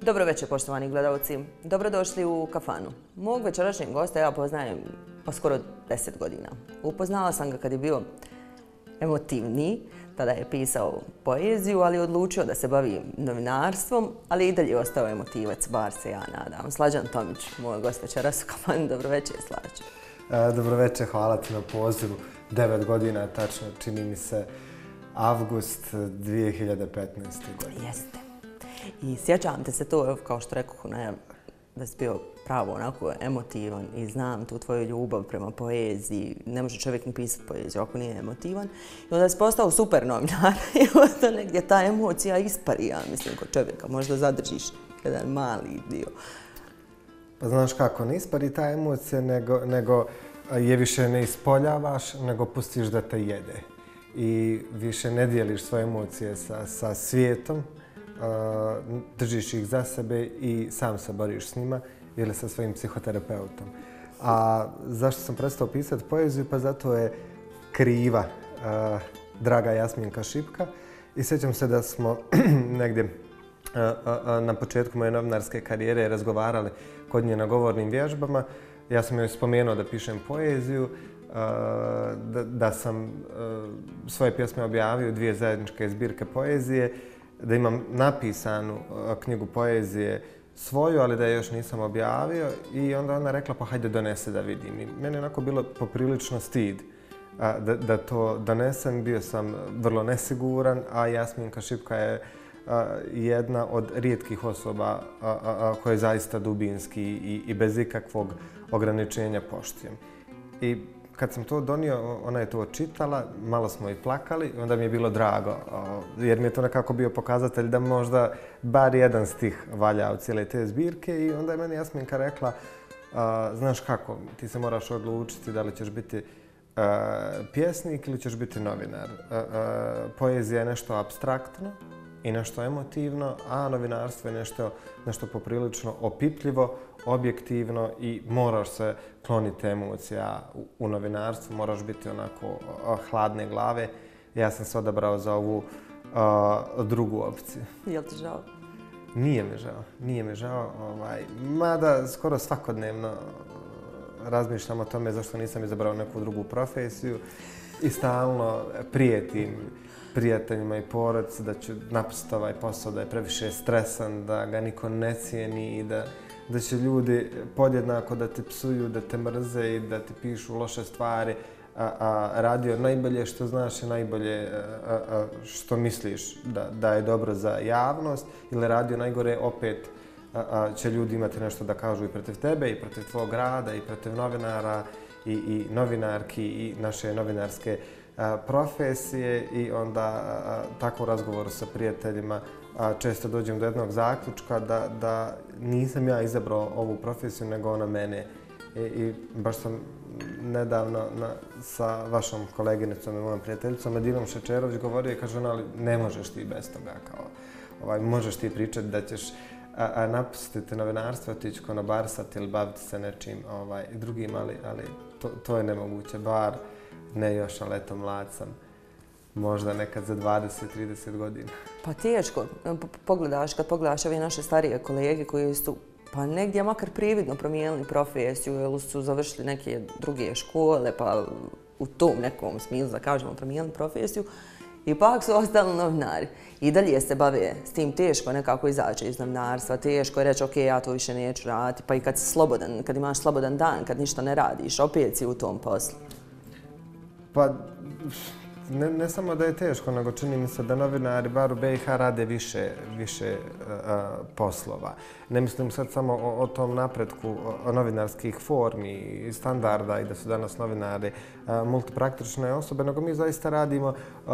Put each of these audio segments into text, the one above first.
Dobro večer, poštovani gledalci. Dobrodošli u kafanu. Mog večerašnjeg gosta ja poznajem pa skoro 10 godina. Upoznala sam ga kad je bio emotivniji, tada je pisao poeziju, ali je odlučio da se bavi novinarstvom, ali i dalje je ostao emotivac, bar se ja nadam. Slađan Tomić, moj gost večeras u kafanu. Dobro večer, Slađan. Dobro večer, hvala ti na pozivu. 9 godina, tačno, čini mi se, avgust 2015. godine. Jeste. I sjećam te se to, kao što rekoh, da si bio pravo onako emotivan i znam tu tvoju ljubav prema poeziji. Ne može čovjek ni pisati poeziju ako nije emotivan. I onda si postao super novinar i onda negdje ta emocija ispari, ja mislim, kod čovjeka. Možda zadržiš jedan mali dio. Pa znaš kako, ne ispari ta emocija, nego je više ne ispoljavaš, nego pustiš da te jede. I više ne dijeliš svoje emocije sa svijetom, držiš ih za sebe i sam se boriš s njima ili sa svojim psihoterapeutom. A zašto sam prestao pisati poeziju? Pa zato je kriva draga Jasminka Šipka. I sjećam se da smo negdje na početku moje novinarske karijere razgovarali kod nje na govornim vježbama. Ja sam joj spomenuo da pišem poeziju, da sam svoje pjesme objavio, 2 zajedničke zbirke poezije, da imam napisanu knjigu poezije svoju, ali da je još nisam objavio. I onda ona rekla, pa hajde donese da vidim. I meni je onako bilo poprilično stid da to donesem. Bio sam vrlo nesiguran, a Jasminka Šipka je jedna od rijetkih osoba koja je zaista dubinski i bez ikakvog ograničenja poštujem. I kad sam to donio, ona je to čitala, malo smo i plakali, onda mi je bilo drago, jer mi je to nekako bio pokazatelj da možda bar jedan stih valja od cijele te zbirke. I onda je meni Jasminka rekla, znaš kako, ti se moraš odlučiti da li ćeš biti pjesnik ili ćeš biti novinar. Poezija je nešto apstraktno i nešto emotivno, a novinarstvo je nešto poprilično opipljivo, objektivno i moraš se kloniti emocija u novinarstvu, moraš biti onako hladne glave. Ja sam se odabrao za ovu drugu opciju. Je li ti žao? Nije mi žao. Mada skoro svakodnevno razmišljam o tome zašto nisam izabrao neku drugu profesiju i stalno prijetim prijateljima i porodici da ću napustiti ovaj posao, da je previše stresan, da ga niko ne cijeni i da će ljudi podjednako da te psuju, da te mrze i da ti pišu loše stvari. Radio najbolje što znaš i najbolje što misliš da je dobro za javnost, ili radio najgore, opet će ljudi imati nešto da kažu i protiv tebe i protiv tvog rada i protiv novinara i novinarki i naše novinarske profesije. I onda tako u razgovoru sa prijateljima često dođem do jednog zaključka da nisam ja izabrao ovu profesiju, nego ona mene. I baš sam nedavno sa vašom koleginicom i mojom prijateljicom Medinom Šečerović govorio i kaže ona, ali ne možeš ti bez toga. Možeš ti pričati da ćeš napustiti novinarstvo, otići konobarsati ili baviti se nečim drugim, ali to je nemoguće, bar ne još, ali eto, mlad sam. Možda nekad za 20-30 godina. Pa teško. Kad pogledaš ove naše starije kolege koji su pa negdje makar prividno promijenili profesiju ili su završili neke druge škole, pa u tom nekom smislu, da kažemo, promijenili profesiju, ipak su ostali novinari. I dalje se bave s tim, teško nekako izaći iz novinarstva, teško je reći ok, ja to više neću raditi, pa i kad si slobodan, kad imaš slobodan dan, kad ništa ne radiš, opet si u tom poslu. Pa ne samo da je teško, nego čini mi se da novinari bar u BiH rade više poslova. Ne mislim sad samo o tom napretku novinarskih formi i standarda i da su danas novinari multipraktične osobe, nego mi zaista radimo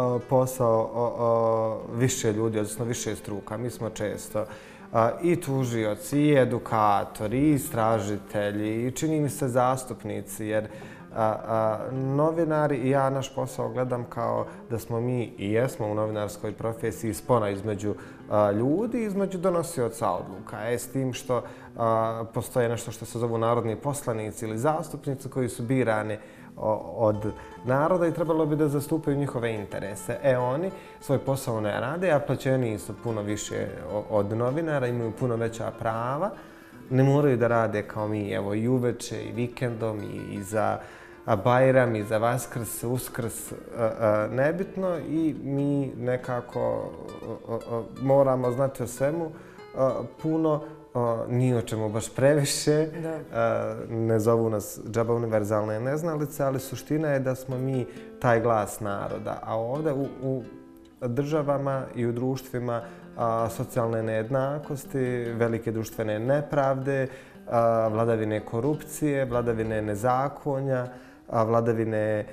posao više ljudi, odnosno više struka. Mi smo često i tužioci, i edukatori, i istražitelji, i čini mi se zastupnici, jer novinari i ja naš posao gledam kao da smo mi i jesmo u novinarskoj profesiji spona između ljudi i između donosioca odluka. S tim što postoje nešto što se zovu narodni poslanici ili zastupnici koji su birani od naroda i trebalo bi da zastupaju njihove interese. Oni svoj posao ne rade, a plaćeniji su puno više od novinara, imaju puno veća prava. Ne moraju da rade kao mi, evo, i uveče, i vikendom, i za Bajram, i za Vaskrs, Uskrs, nebitno. I mi nekako moramo znati o svemu puno, ni o čemu baš previše. Ne zovu nas džaba univerzalne neznalice, ali suština je da smo mi taj glas naroda. A ovdje u državama i u društvima socijalne nejednakosti, velike društvene nepravde, vladavine korupcije, vladavine nezakonja, vladavine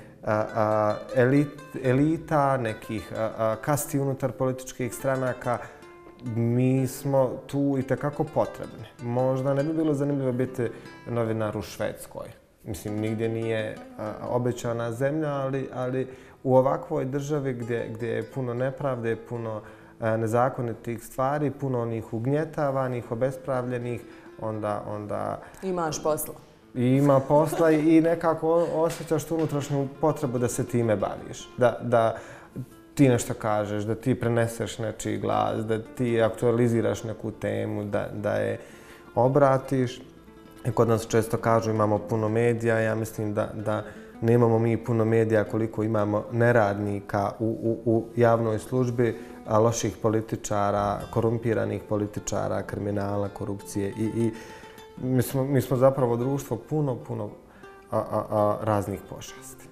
elita, nekih kasti unutar političkih stranaka, mi smo tu itekako potrebni. Možda ne bi bilo zanimljivo biti novinar u Švedskoj. Mislim, nigdje nije obećana zemlja, ali u ovakvoj državi gdje je puno nepravde, puno nezakonitih stvari, puno onih ugnjetavanih, obespravljenih, onda... Imaš posla. Ima posla i nekako osjećaš tu unutrašnju potrebu da se time baviš. Da ti nešto kažeš, da ti preneseš nečiji glas, da ti aktualiziraš neku temu, da je obratiš. Kod nas često kažu imamo puno medija, ja mislim da nemamo mi puno medija koliko imamo neradnika u javnoj službi, loših političara, korumpiranih političara, kriminala, korupcije i mi smo zapravo društvo puno raznih pošasti.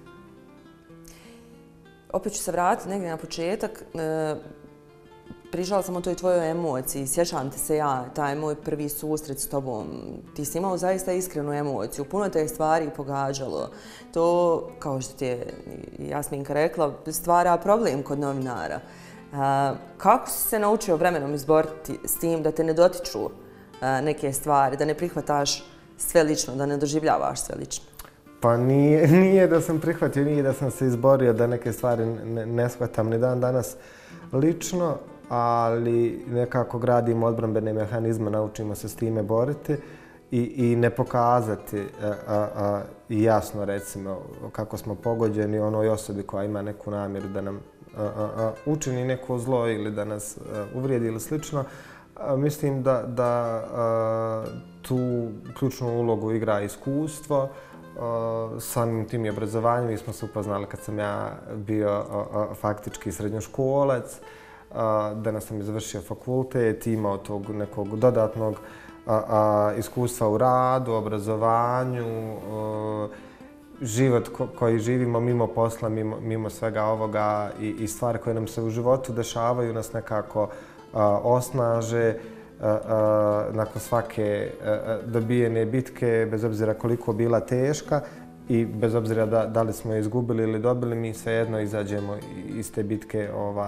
Opet ću se vratiti negdje na početak. Pričala sam o toj tvojoj emociji. Sjećam te se ja, taj moj prvi susret s tobom. Ti si imao zaista iskrenu emociju. Puno te je stvari pogađalo. To, kao što ti je Jasminka rekla, stvara problem kod novinara. Kako si se naučio vremenom izboriti s tim da te ne dotiču neke stvari, da ne prihvataš sve lično, da ne doživljavaš sve lično? Pa nije da sam prihvatio, nije da sam se izborio da neke stvari ne shvatam ni dan danas lično, ali nekako gradimo odbrambene mehanizme, naučimo se s time boriti i ne pokazati i jasno recimo kako smo pogođeni onoj osobi koja ima neku namjeru da nam učini neko zlo ili da nas uvrijedi ili slično. Mislim da tu ključnu ulogu igra iskustvo. Samim tim i obrazovanjem, mi smo se upoznali kad sam ja bio faktički srednjoškolac, danas sam izvršio fakultet, imao tog nekog dodatnog iskustva u radu, obrazovanju, život koji živimo mimo posla, mimo svega ovoga i stvari koje nam se u životu dešavaju nas nekako osnaže nakon svake dobijene bitke, bez obzira koliko bila teška i bez obzira da li smo je izgubili ili dobili, mi svejedno izađemo iz te bitke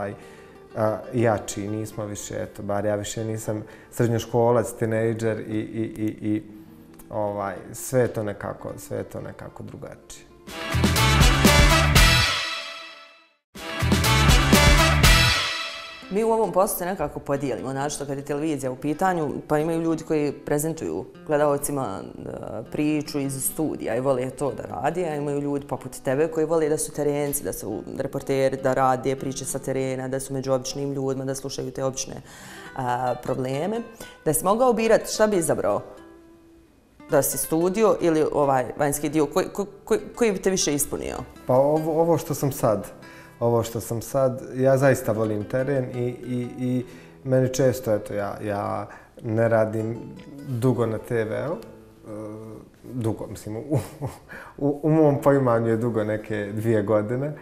jači. Nismo više, eto, bar ja više nisam srednjoškolac, tinejdžer i sve je to nekako drugačije. Mi u ovom poslu se nekako podijelimo, našto kad je televizija u pitanju, pa imaju ljudi koji prezentuju gledalcima priču iz studija i vole to da radi, a imaju ljudi poput tebe koji vole da su terenci, da su reporteri, da rade priče sa terena, da su među običnim ljudima, da slušaju te obične probleme. Da si mogao birati šta bi izabrao? Da si studio ili ovaj vanjski dio, koji bi te više ispunio? Pa ovo što sam sad, ja zaista volim teren i meni često, eto, ja ne radim dugo na TV-u, dugo, mislim, u mom poimanju je dugo neke 2 godine,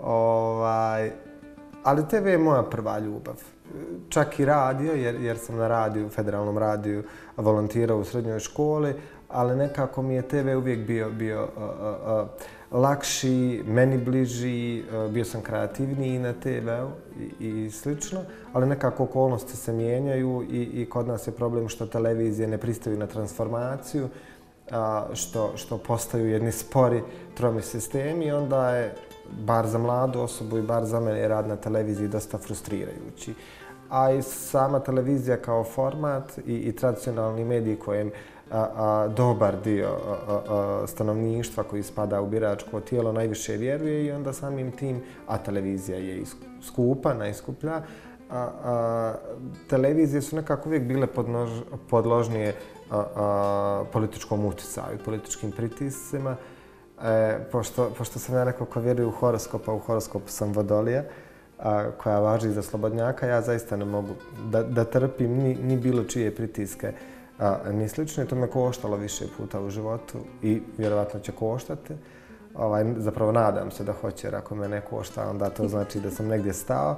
ali TV je moja prva ljubav. Čak i radio, jer sam na radiju, federalnom radiju, volontirao u srednjoj školi, ali nekako mi je TV uvijek bio lakši, meni bliži, bio sam kreativniji na TV-u i slično, ali nekako okolnosti se mijenjaju i kod nas je problem što televizije ne pristaju na transformaciju, što postaju jedni spori, tromi sistemi i onda je, bar za mladu osobu i bar za mene, rad na televiziji dosta frustrirajući. a i sama televizija kao format i tradicionalni mediji kojem dobar dio stanovništva koji spada u biračko tijelo najviše vjeruje i onda samim tim, a televizija je skupa, najskuplja, televizije su nekako uvijek bile podložnije političkom utjecaju, političkim pritiscima. Pošto sam ja neko ko vjeruje u horoskop, a u horoskopu sam Vodolija, koja važi za slobodnjaka, ja zaista ne mogu da trpim ni bilo čije pritiske ni slično. To me koštalo više puta u životu i vjerovatno će koštati. Zapravo nadam se da hoće, jer ako me ne košta, onda to znači da sam negdje stao.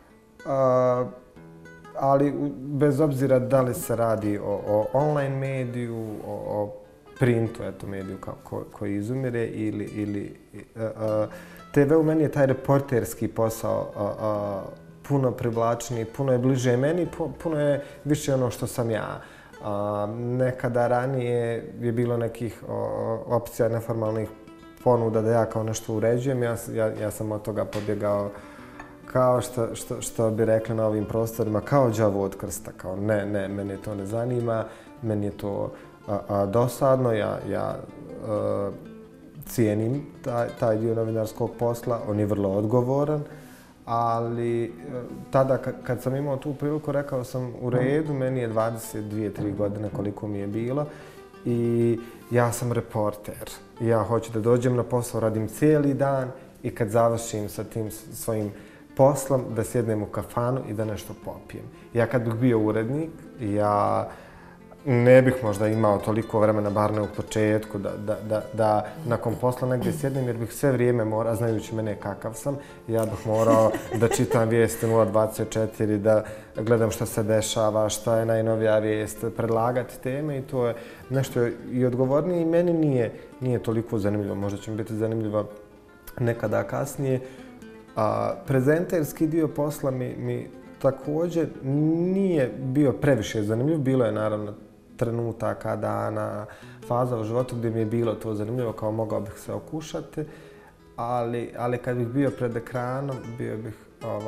Ali bez obzira da li se radi o online mediju, o printu, mediju koji izumire ili TV u meni je taj reporterski posao puno privlačniji, puno je bliže meni, puno je više ono što sam ja. Nekada ranije je bilo nekih opcija neformalnih ponuda da ja kao nešto uređujem. Ja sam od toga pobjegao kao što bi rekli na ovim prostorima, kao đavo od krsta. Kao ne, mene to ne zanima, meni je to dosadno, ja cijenim taj dio novinarskog posla, on je vrlo odgovoran, ali tada kad sam imao tu priliku rekao sam u redu, meni je 22-3 godine koliko mi je bilo i ja sam reporter. Ja hoću da dođem na posao, radim cijeli dan i kad završim sa tim svojim poslom da sjednem u kafanu i da nešto popijem. Ja kad bih bio urednik, ja ne bih možda imao toliko vremena, bar ne u početku, da nakon posla negdje sjednem, jer bih sve vrijeme morao, znajući mene kakav sam, ja bih morao da čitam vijesti 024, da gledam što se dešava, šta je najnovija vijest, predlagati teme i to je nešto i odgovornije i meni nije toliko zanimljivo. Možda će mi biti zanimljivo nekada kasnije. Prezenterski dio posla mi također nije bio previše zanimljiv. Bilo je naravno trenutaka, dana, faza u životu gdje mi je bilo to zanimljivo, kao mogao bih se okušati, ali kad bih bio pred ekranom, bio bih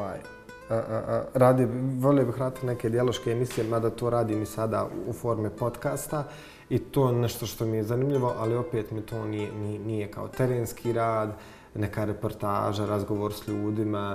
volio bih raditi neke dijaloške emisije, mada to radim i sada u forme podcasta i to je nešto što mi je zanimljivo, ali opet mi to nije kao terenski rad, neka reportaža, razgovor s ljudima,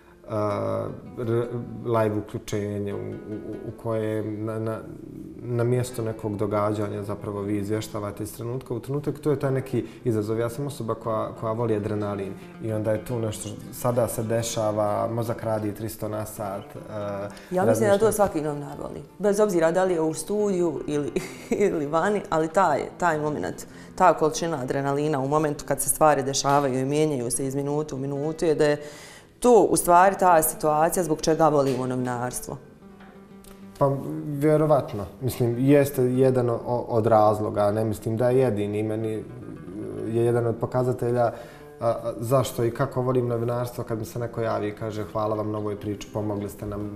live uključenje u koje na mjesto nekog događanja zapravo vi izvještavate iz trenutka u trenutak. To je taj neki izazov. Ja sam osoba koja voli adrenalin i onda je tu nešto, sada se dešava, mozak radi 300 na sat. Ja mislim da to svaki novinar voli. Bez obzira da li je u studiju ili vani, ali taj moment, ta količina adrenalina u momentu kad se stvari dešavaju i mijenjaju se iz minutu u minutu je da je to u stvari ta situacija zbog čega volimo novinarstvo. Pa vjerovatno. Mislim, jeste jedan od razloga, ne mislim da je jedini. Meni je jedan od pokazatelja zašto i kako volim novinarstvo kad mi se neko javi i kaže hvala vam na ovoj priči, pomogli ste nam.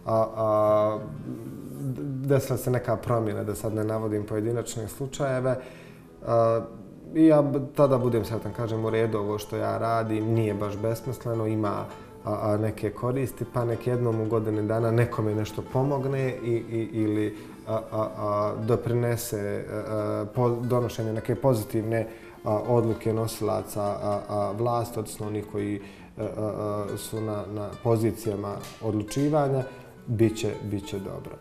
Desila se neka promjena, da sad ne navodim pojedinačne slučajeve. I ja tada budem sretan, kažem u redu, ovo što ja radim nije baš besmisleno, ima neke koristi, pa nek jednom u godini dana nekome nešto pomogne ili doprinese donošenju neke pozitivne odluke nosilaca vlasti, odnosno onih koji su na pozicijama odlučivanja, bit će dobro.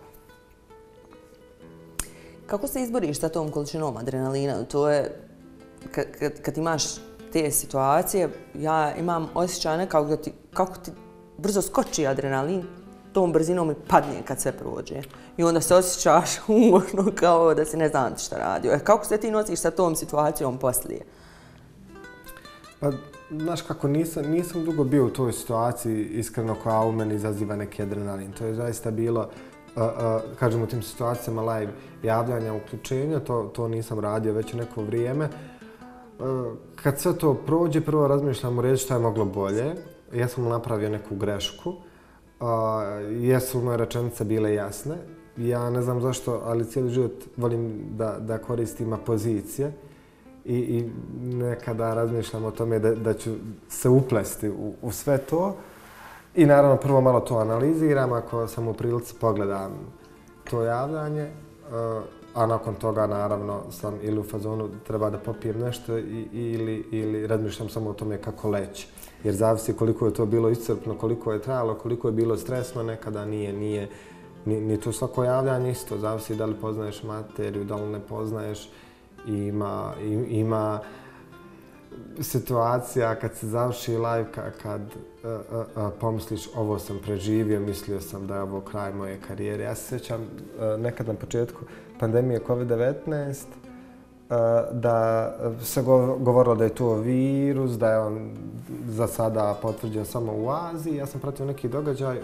Kako se izboriš sa tom količinom adrenalina? To je, kad imaš te situacije, ja imam osjećaj nekako kako ti brzo skoči adrenalin, tom brzinom i padne kad sve prođe. I onda se osjećaš umorno kao da si ne znam šta radio. Kako se ti nosiš sa tom situacijom poslije? Pa, znaš kako, nisam dugo bio u toj situaciji, iskreno, koja u meni izaziva neki adrenalin. To je zaista bilo, kažem, u tim situacijama live javljanja, uključenja, to nisam radio već neko vrijeme. Kad sve to prođe, prvo razmišljam u reći šta je moglo bolje. Ja sam napravio neku grešku. Jesu moje rečenice bile jasne. Ja ne znam zašto, ali cijeli život volim da koristim apozicije. I nekada razmišljam o tome da ću se uplesti u sve to. I naravno prvo malo to analiziram, ako sam u prilici pogledam to javljanje, a nakon toga naravno sam ili u fazonu treba da popijem nešto ili razmišljam samo o tome kako leći. Jer zavisi koliko je to bilo iscrpno, koliko je trajalo, koliko je bilo stresno, nekada nije ni to svako javljanje isto. Zavisi da li poznaješ materiju, da li ne poznaješ. Ima situacija kad se završi live, kad pomisliš ovo sam preživio, mislio sam da je ovo kraj moje karijere. Ja se sjećam nekad na početku pandemije COVID-19 da se govorilo da je to virus, da je on za sada potvrđen samo u Aziji. Ja sam pratio neki događaj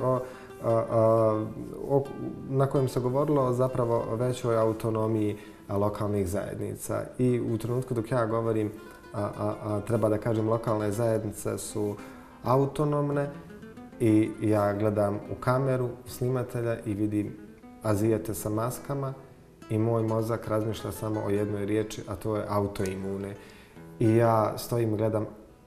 na kojem se govorilo o zapravo većoj autonomiji lokalnih zajednica. I u trenutku dok ja govorim, treba da kažem, lokalne zajednice su autonomne i ja gledam u kameru snimatelja i vidim Azijete sa maskama i moj mozak razmišlja samo o jednoj riječi, a to je autoimune. I ja stojim i gledam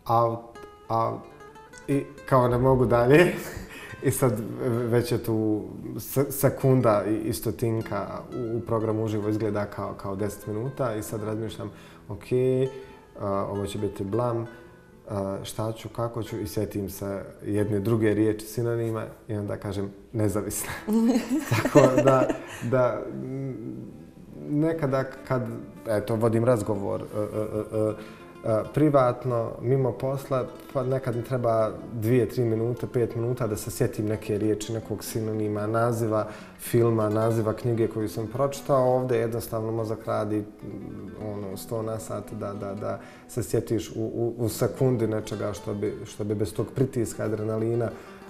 i kao ne mogu dalje. I sad već je tu sekunda i stotinka u programu uživo izgleda kao 10 minuta i sad razmišljam, ok, ovo će biti blam, šta ću, kako ću, i sjetim se jedne druge riječi sinonima i onda kažem nezavisna. Tako da nekada kad vodim razgovor privatno, mimo posla, pa nekad mi treba 2-3 minute, 5 minuta da se sjetim neke riječi, nekog sinonima, naziva filma, naziva knjige koju sam pročitao. Ovdje jednostavno mozak radi 100 na sat da se sjetiš u sekundi nečega što bi bez tog pritiska adrenalina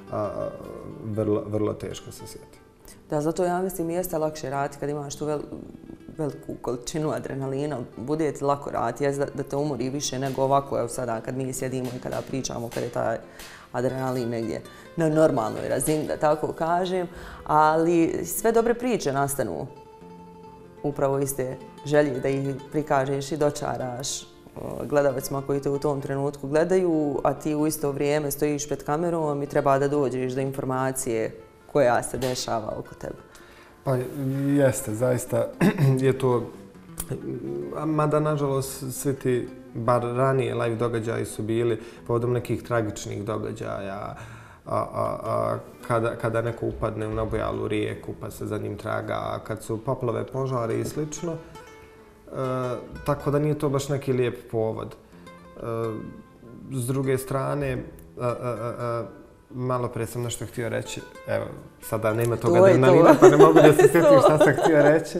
vrlo teško se sjeti. Da, zato ja mislim jeste lakše raditi kad imaš tu veliku količinu adrenalina, bude ti lako raditi, da te umori više nego ovako, evo sada kad mi sjedimo i kada pričamo, kada je taj adrenalin negdje na normalnoj razini, da tako kažem, ali sve dobre priče nastanu upravo iz te želje da ih prikažeš i dočaraš gledalcima koji te u tom trenutku gledaju, a ti u isto vrijeme stojiš pred kamerom i treba da dođeš do informacije koja se dešava oko tebe. Pa jeste, zaista je to, mada nažalost svi ti, bar ranije live događaji su bili povodom nekih tragičnih događaja, kada neko upadne u nabojalu rijeku pa se za njim traga, kad su poplave, požare i slično, tako da nije to baš neki lijep povod. S druge strane, malo prije sam nešto htio reći, evo, sada nema toga adrenalina, pa ne mogu da se sjetim šta sam htio reći.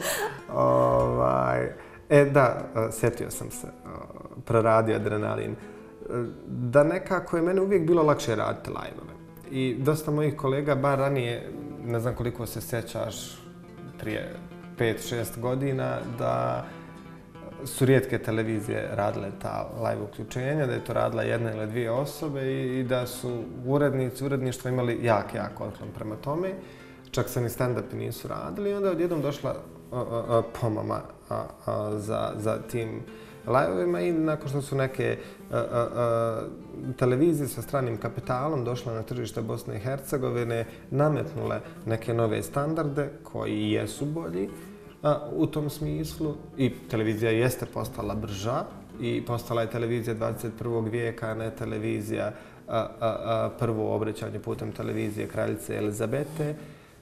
Sjetio sam se, proradio adrenalin. Da nekako je mene uvijek bilo lakše raditi live-ove. I dosta mojih kolega, bar ranije, ne znam koliko se sjećaš, prije 5-6 godina, da su rijetke televizije radile ta live uključenja, da je to radila jedna ili dvije osobe i da su uredništva imali jak otklon prema tome. Čak se ni stand-upi nisu radili i onda je odjednom došla pomama za tim live-ovima i nakon što su neke televizije sa stranim kapitalom došle na tržište Bosne i Hercegovine, nametnule neke nove standarde koji jesu bolji u tom smislu i televizija jeste postala brža i postala je televizija 21. vijeka, a ne televizija prvo obraćanje putem televizije kraljice Elizabete.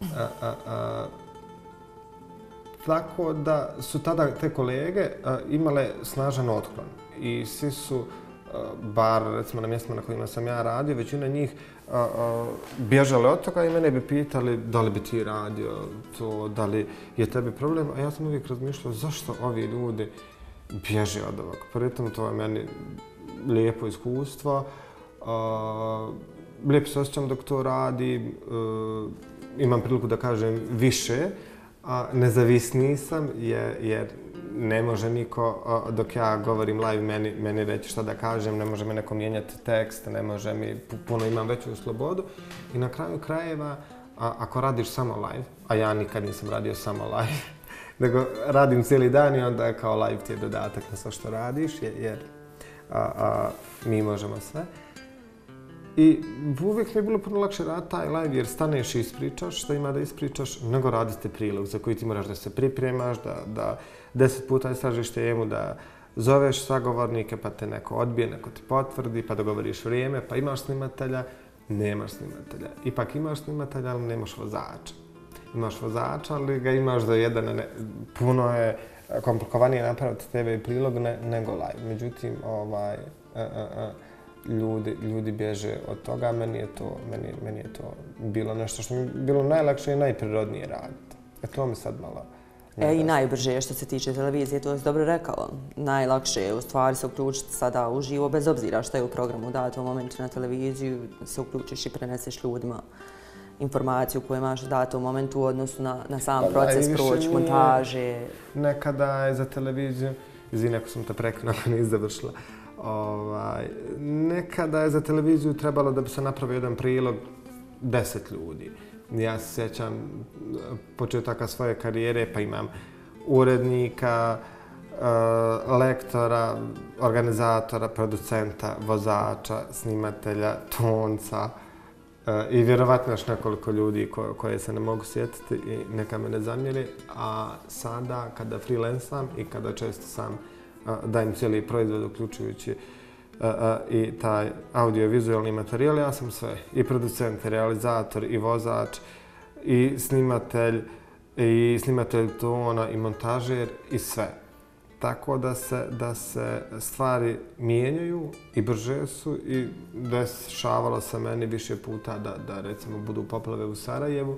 Tako da su tada te kolege imale snažan otklon i svi su, bar recimo na mjestima na kojima sam ja radio, većina njih bježale od toga i mene bi pitali da li bi ti radio to, da li je tebi problem, a ja sam uvijek razmišljao zašto ovi ljudi bježe od ovog. Pritom to je meni lijepo iskustvo, lijepo se osjećam dok to radim, imam priliku da kažem više, a nezavisniji sam jer ne može niko, dok ja govorim live, meni reći šta da kažem, ne može mi neko mijenjati tekst, ne može mi, puno imam veću slobodu. I na kraju krajeva, ako radiš samo live, a ja nikad nisam radio samo live, nego radim cijeli dan i onda kao live ti je dodatak na sve što radiš, jer mi možemo sve. I uvijek mi je bilo puno lakše raditi taj live jer staneš i ispričaš što ima da ispričaš, nego raditi prilog za koji ti moraš da se pripremaš, da 10 puta istražiš temu, da zoveš sagovornike pa te neko odbije, neko ti potvrdi, pa dogovoriš vrijeme, pa imaš snimatelja, nemaš snimatelja. Ipak imaš snimatelja, ali nemaš vozača. Imaš vozača, ali ga imaš za jedan, puno je komplikovanije napraviti TV prilog nego live. Međutim, ljudi bježe od toga, meni je to bilo nešto što mi je bilo najlakše i najprirodnije raditi. To mi sad malo... I najbrže što se tiče televizije, to je dobro rekao. Najlakše je u stvari se uključiti sada uživo, bez obzira što je u programu u datom momentu na televiziju, se uključiš i preneseš ljudima informaciju koju imaš u datom momentu u odnosu na sam proces proći, montaže. Nekada je za televiziju, izvini ako sam te prekinuo, ako nisi završila, nekada je za televiziju trebalo da bi se napravio jedan prilog 10 ljudi. Ja se sjećam početaka svoje karijere, pa imam urednika, lektora, organizatora, producenta, vozača, snimatelja, tonca i vjerovatno još nekoliko ljudi koje se ne mogu sjetiti i neka me ne zamjeri. A sada kada freelancam i kada često sam dajem cijeli proizvod uključujući i taj audio-vizualni materijal, ja sam sve. I producent, i realizator, i vozač, i snimatelj tona, i montažer, i sve. Tako da se stvari mijenjaju i brže su i dešavalo se meni više puta da recimo budu poplave u Sarajevu.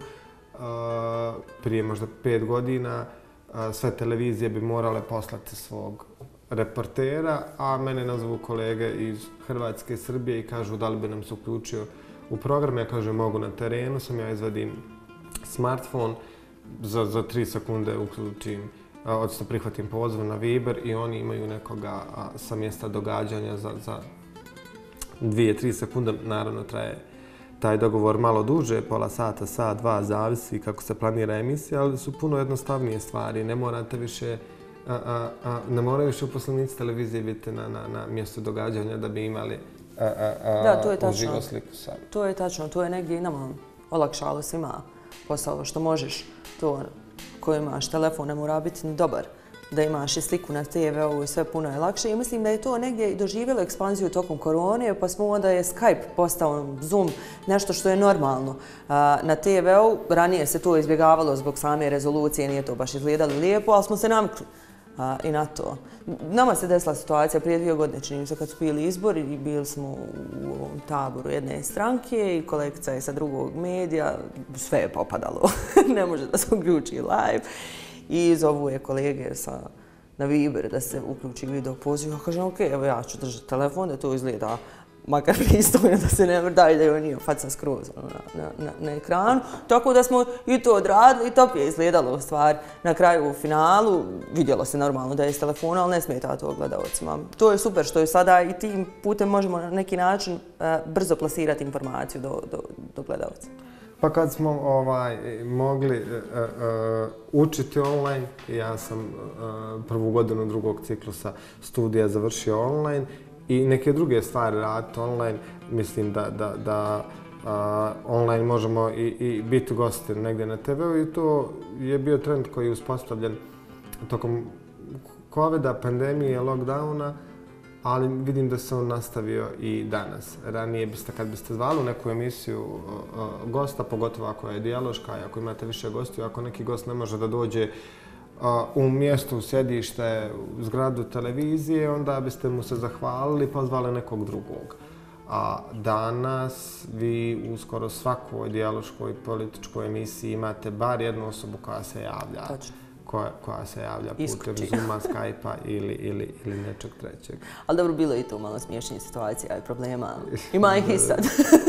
Prije možda 5 godina sve televizije bi morale poslati svog reportera, a mene nazovu kolege iz Hrvatske i Srbije i kažu da li bi nam se uključio u program. Ja kažem mogu na terenu, ja izvadim smartphone, za 3 sekunde uključim, odnosno prihvatim poziv na Viber i oni imaju nekoga sa mjesta događanja za 2-3 sekunde. Naravno traje taj dogovor malo duže, pola sata, sat, 2, zavisi kako se planira emisija, ali su puno jednostavnije stvari. Ne morate više ne moraju više uposlenici televizije biti na mjestu događanja da bi imali uživo sliku sad. To je tačno, to je negdje i nama olakšalo svima posao što možeš. To ko imaš telefon ne mora biti ni dobar. Da imaš i sliku na TV-u i sve puno je lakše. I mislim da je to negdje i doživjelo ekspanziju tokom korone, pa smo onda je Skype postao, Zoom, nešto što je normalno. Na TV-u ranije se to izbjegavalo zbog same rezolucije, nije to baš izgledalo lijepo, ali smo se navikli i na to. Nama se desila situacija prije 2 godine, čini se, kad su bili izbori i bili smo u taboru jedne stranke i kolegica je sa drugog medija, sve je popadalo, ne može da se uključi live. I zovu je kolege na Viber da se uključi video poziv. Ja kažem, ok, evo ja ću držati telefon da to izgleda makar pristojno, da se ne vrda i da joj nije faca skroz na ekranu. Tako da smo i to odradili i top je izgledalo u stvari. Na kraju u finalu vidjelo se normalno da je iz telefona, ali ne smeta to gledalcima. To je super što je sada i tim putem možemo na neki način brzo plasirati informaciju do gledalca. Pa kad smo mogli učiti online, ja sam prvu godinu drugog ciklusa studija završio online i neke druge stvari raditi online. Mislim da online možemo i biti gosti negdje na TV-u i to je bio trend koji je uspostavljen tokom COVID-a, pandemije, lockdowna, ali vidim da se on nastavio i danas. Ranije kad biste zvali u neku emisiju gosta, pogotovo ako je dijaloška i ako imate više gostiju, ako neki gost ne može da dođe u mjesto, u sjedište, u zgradu televizije, onda biste mu se zahvalili i pozvali nekog drugog. A danas vi u skoro svakoj dijaloškoj političkoj emisiji imate bar jednu osobu koja se javlja. Točno. Koja se javlja putem Zooma, Skype-a ili nečeg trećeg. Ali dobro, bilo je i to malo smiješnije situacija i problema. Ima ih i sad.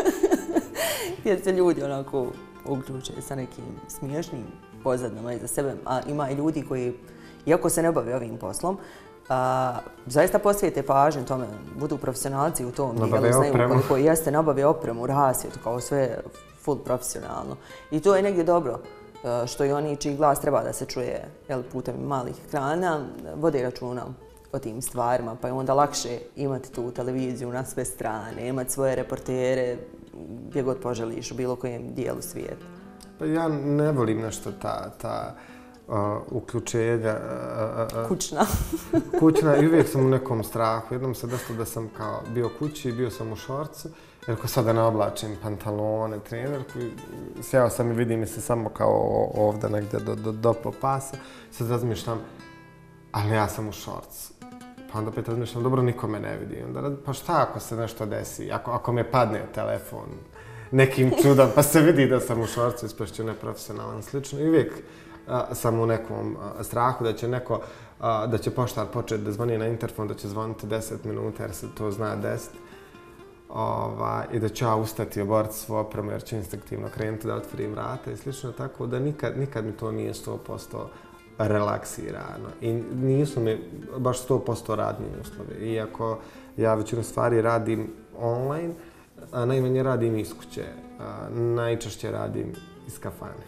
Gdje se ljudi onako uključe sa nekim smiješnim pozadnama iza sebe. A ima i ljudi koji, iako se ne bave ovim poslom, zaista posvijete pažnju tome, budu profesionalci u tom dijelu, znaju koliko jeste, nabave opremu, rasvjetu, kao sve full profesionalno. I to je negdje dobro. Što i oni čiji glas treba da se čuje putem malih ekrana, vode računa o tim stvarima, pa je onda lakše imati tu televiziju na sve strane, imati svoje reportere gdje god poželiš, u bilo kojem dijelu svijeta. Pa ja ne volim nešto ta uključenja. Kućna. Kućna i uvijek sam u nekom strahu. Jednom se desilo da sam kao bio kući i bio sam u šorcu. Jer ako sada ne oblačim pantalone, trenerku, sjeo sam i vidi mi se samo kao ovdje negdje do pasa. Sad razmišljam, ali ja sam u šorcu. Pa onda opet razmišljam, dobro, niko me ne vidi. Onda, pa šta ako se nešto desi, ako me padne telefon nekim čudom, pa se vidi da sam u šorcu, ispašću neprofesionalan, slično. I uvijek sam u nekom strahu da će poštar početi da zvoni na interfon, da će zvoniti 10 minuta jer se to zna desiti. I da ću ja ustati i oboriti svoju opremu jer ću instinktivno krenuti da otvorim vrata i slično. Tako da nikad mi to nije 100% relaksirano. I nisu mi baš 100% radni uslovi. Iako ja većinu stvari radim online, a najmanje radim iz kuće. Najčešće radim iz kafane.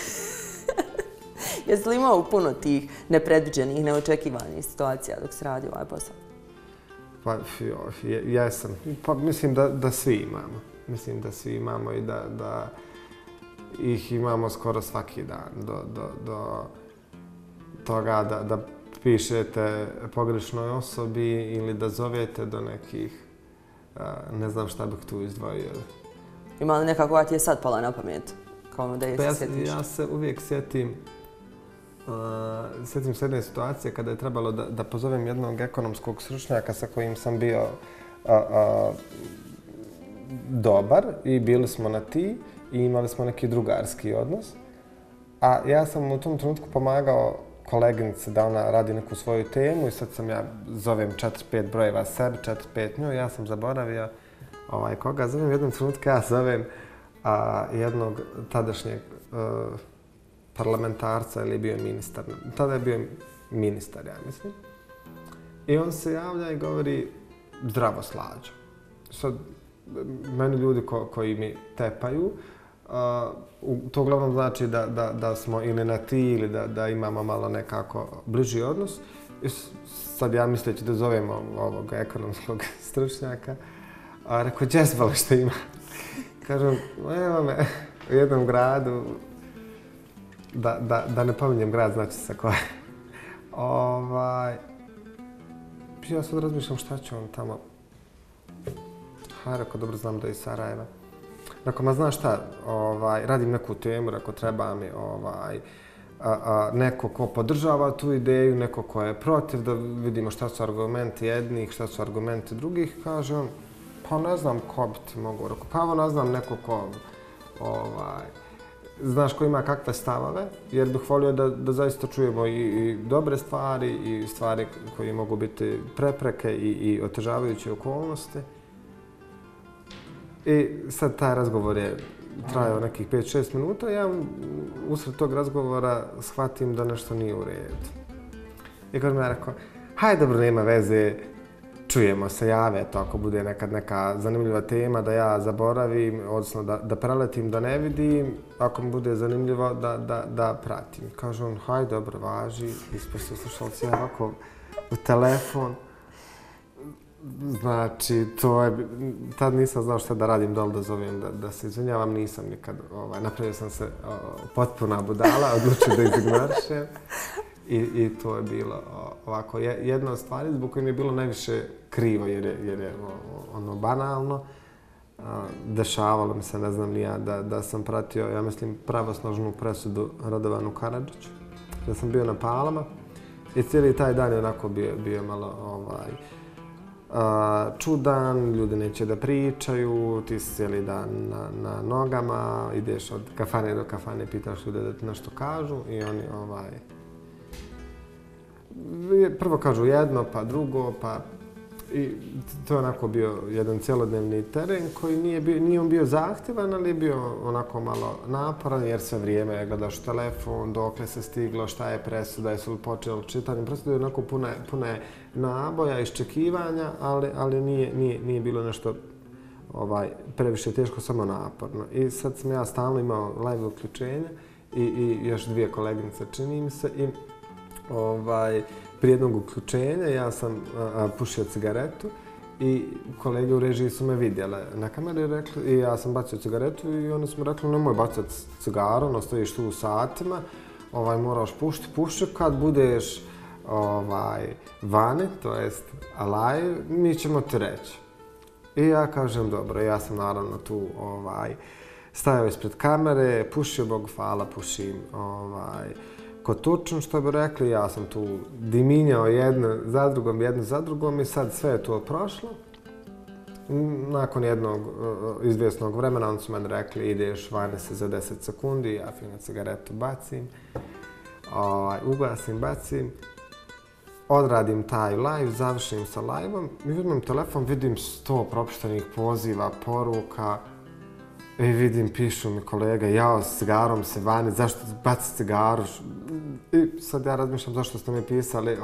Jesi li imao puno tih nepredviđenih, neočekivanih situacija dok se radi ovaj posao? Pa, jesam. Pa mislim da svi imamo. Mislim da svi imamo i da ih imamo skoro svaki dan. Do toga da pišete pogrešnoj osobi ili da zovete do nekih, ne znam šta bih tu izdvojio. Ima li neka koja ti je sad pala na pamet? Kao ono da je se sjetiš? Ja se uvijek sjetim se jedne situacije kada je trebalo da pozovem jednog ekonomskog stručnjaka sa kojim sam bio dobar i bili smo na ti i imali smo neki drugarski odnos. A ja sam u tom trenutku pomagao koleginici da ona radi neku svoju temu i sad ja zovem 4-5 brojeva sebi, 4-5 nju. Ja sam zaboravio koga zovem. U jednom trenutku ja zovem jednog tadašnjeg parlamentarca ili je bio ministar. Tada je bio ministar, ja mislim. I on se javlja i govori zdravo Slađo. Sad, meni ljudi koji mi tepaju, to uglavnom znači da smo ili na ti ili da imamo malo nekako bliži odnos. I sad ja misleći da zovemo ovog ekonomskog stručnjaka, rekao, džezbalo što ima. Kažem, evo me u jednom gradu, da ne pominjem grad, znači se ko je. Ja sad razmišljam šta će on tamo. Rekao, dobro, znam da je iz Sarajeva. Rekao, ma znaš šta, radim neku temu, rekao, treba mi neko ko podržava tu ideju, neko ko je protiv, da vidimo šta su argumenti jednih, šta su argumenti drugih. Kaže on, pa ne znam ko bi ti mogu. Rekao, pa evo ne znam neko ko znaš ko ima kakve stavove, jer bih volio da zaista čujemo i dobre stvari i stvari koje mogu biti prepreke i otežavajuće okolnosti. I sad taj razgovor je trajao nekih 5-6 minuta i ja usred tog razgovora shvatim da nešto nije u redu. I kad mi je rekao, hajde dobro, nema veze, čujemo se, jave to ako bude nekad neka zanimljiva tema da ja zaboravim, odnosno da preletim, da ne vidim, ako mi bude zanimljivo da pratim. Kaže on, hajde dobro, važi, ispusti slušalci ovako u telefon. Znači, tad nisam znao šta da radim dole, da zovem, da se izvinjavam, nisam nikad. Napravio sam se potpuna budala, odlučio da izignorišem. I to je bilo ovako jedna od stvari zbog koje mi je bilo najviše krivo jer je ono banalno. Dešavalo mi se, ne znam ni ja, da sam pratio, ja mislim, pravosnažnu presudu Radovanu Karadžiću. Da sam bio na Palama i cijeli taj dan je onako bio malo čudan, ljudi neće da pričaju, ti si cijeli dan na nogama, ideš od kafane do kafane, pitaš ljude da ti nešto kažu i oni prvo kažu jedno, pa drugo, pa i to je onako bio jedan cjelodnevni teren koji nije on bio zahtjevan, ali je bio onako malo naporan jer sve vrijeme gledaš telefon, dokle se stiglo, šta je presuda, jesu li počeli čitanje. Presuda je onako puna naboja, iščekivanja, ali nije bilo nešto previše teško, samo naporno. I sad sam ja stalno imao live uključenje i još dvije koleginice, čini mi se. I prije jednog uključenja ja sam pušio cigaretu i kolege u režiji su me vidjele na kameri i ja sam bacio cigaretu i oni su mi rekli nemoj bacati cigaru, ono stojiš tu u satima, moraš pušiti kad budeš vani, to jest alive, mi ćemo ti reći. I ja kažem dobro, ja sam naravno tu stajao ispred kamere, pušio, Bogu hvala, pušim ko tučan, što bi rekli, ja sam tu diminjao jednu za drugom i sad sve je to prošlo. Nakon jednog izvjesnog vremena oni su meni rekli ideš vani se za 10 sekundi, ja fino cigaretu bacim, ugasim, bacim, odradim taj live, završim sa live-om i uzmem telefon, vidim 100 propuštenih poziva, poruka i vidim, pišu mi kolege, jao s cigarom se vani, zašto baci cigaru? I sad ja razmišljam zašto ste mi pisali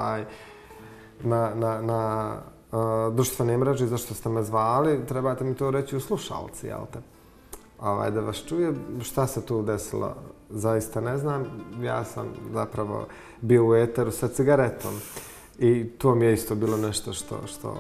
na društvene mreže, zašto ste me zvali, trebate mi to reći u slušalci, jel te? Da vas čuje, šta se tu desilo, zaista ne znam. Ja sam zapravo bio u eteru sa cigaretom i to mi je isto bilo nešto što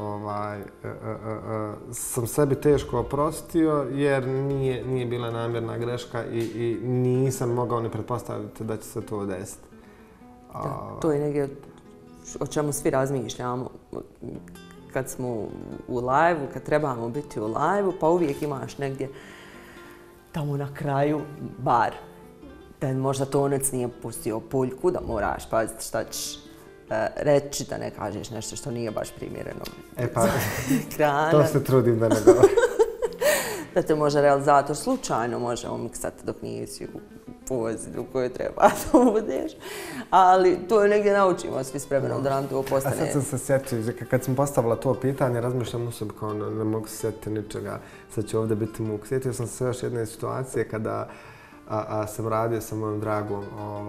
sam sebi teško oprostio jer nije bila namjerna greška i nisam mogao ni pretpostaviti da će se to desiti. To je negdje o čemu svi razmišljamo kad smo u live-u, kad trebamo biti u live-u, pa uvijek imaš negdje tamo na kraju bar. Da možda tonac nije pustio puljku, da moraš paziti šta ćeš reći, da ne kažeš nešto što nije baš primjereno. To se trudim da ne govorim. Da te može realizator slučajno može omiksati dok nisi u pozi u kojoj treba da budeš. Ali to negdje naučimo svi s vremenom da nam to postane. A sad sam se sjetio, kad sam postavila to pitanje, razmišljam u sebi kao ne mogu se sjetiti ničega, sad će ovdje biti muk. Sjetio sam se još jedne situacije kada sam radio sa mojom dragom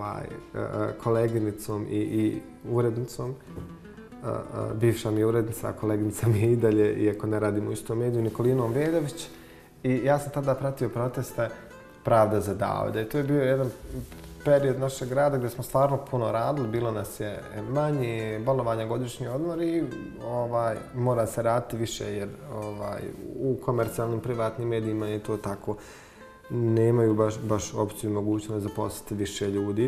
koleginicom i urednicom. Bivša mi je urednica, koleginica mi je i dalje, iako ne radimo u istom mediju, Nikolinom Veljević. I ja sam tada pratio proteste Pravda za Davida. I to je bio jedan period našeg rada gdje smo stvarno puno radili, bilo nas je manje, bolovanja, godišnji odmor i mora se raditi više jer u komercijalnim privatnim medijima je to tako. Nemaju baš opciju i mogućnost zaposliti više ljudi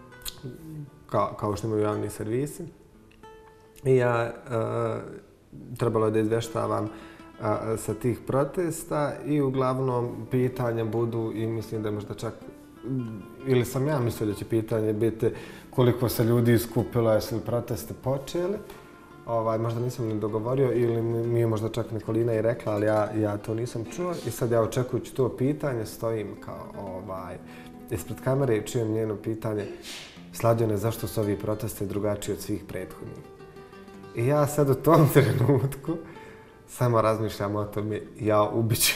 kao što imaju javni servisi. I ja trebalo je da izvještavam sa tih protesta i uglavnom pitanja budu i mislim da je možda čak ili sam ja mislio da će pitanje biti koliko se ljudi iskupilo, jesu li proteste počeli. Možda nisam ni dogovorio ili mi je možda čak Nikolina i rekla, ali ja to nisam čuo. I sad ja očekujući to pitanje stojim kao ispred kamere i čujem njeno pitanje Slađane, zašto su ovi proteste drugačiji od svih prethodnih? I ja sad u tom trenutku samo razmišljam o tome, ja ubiću.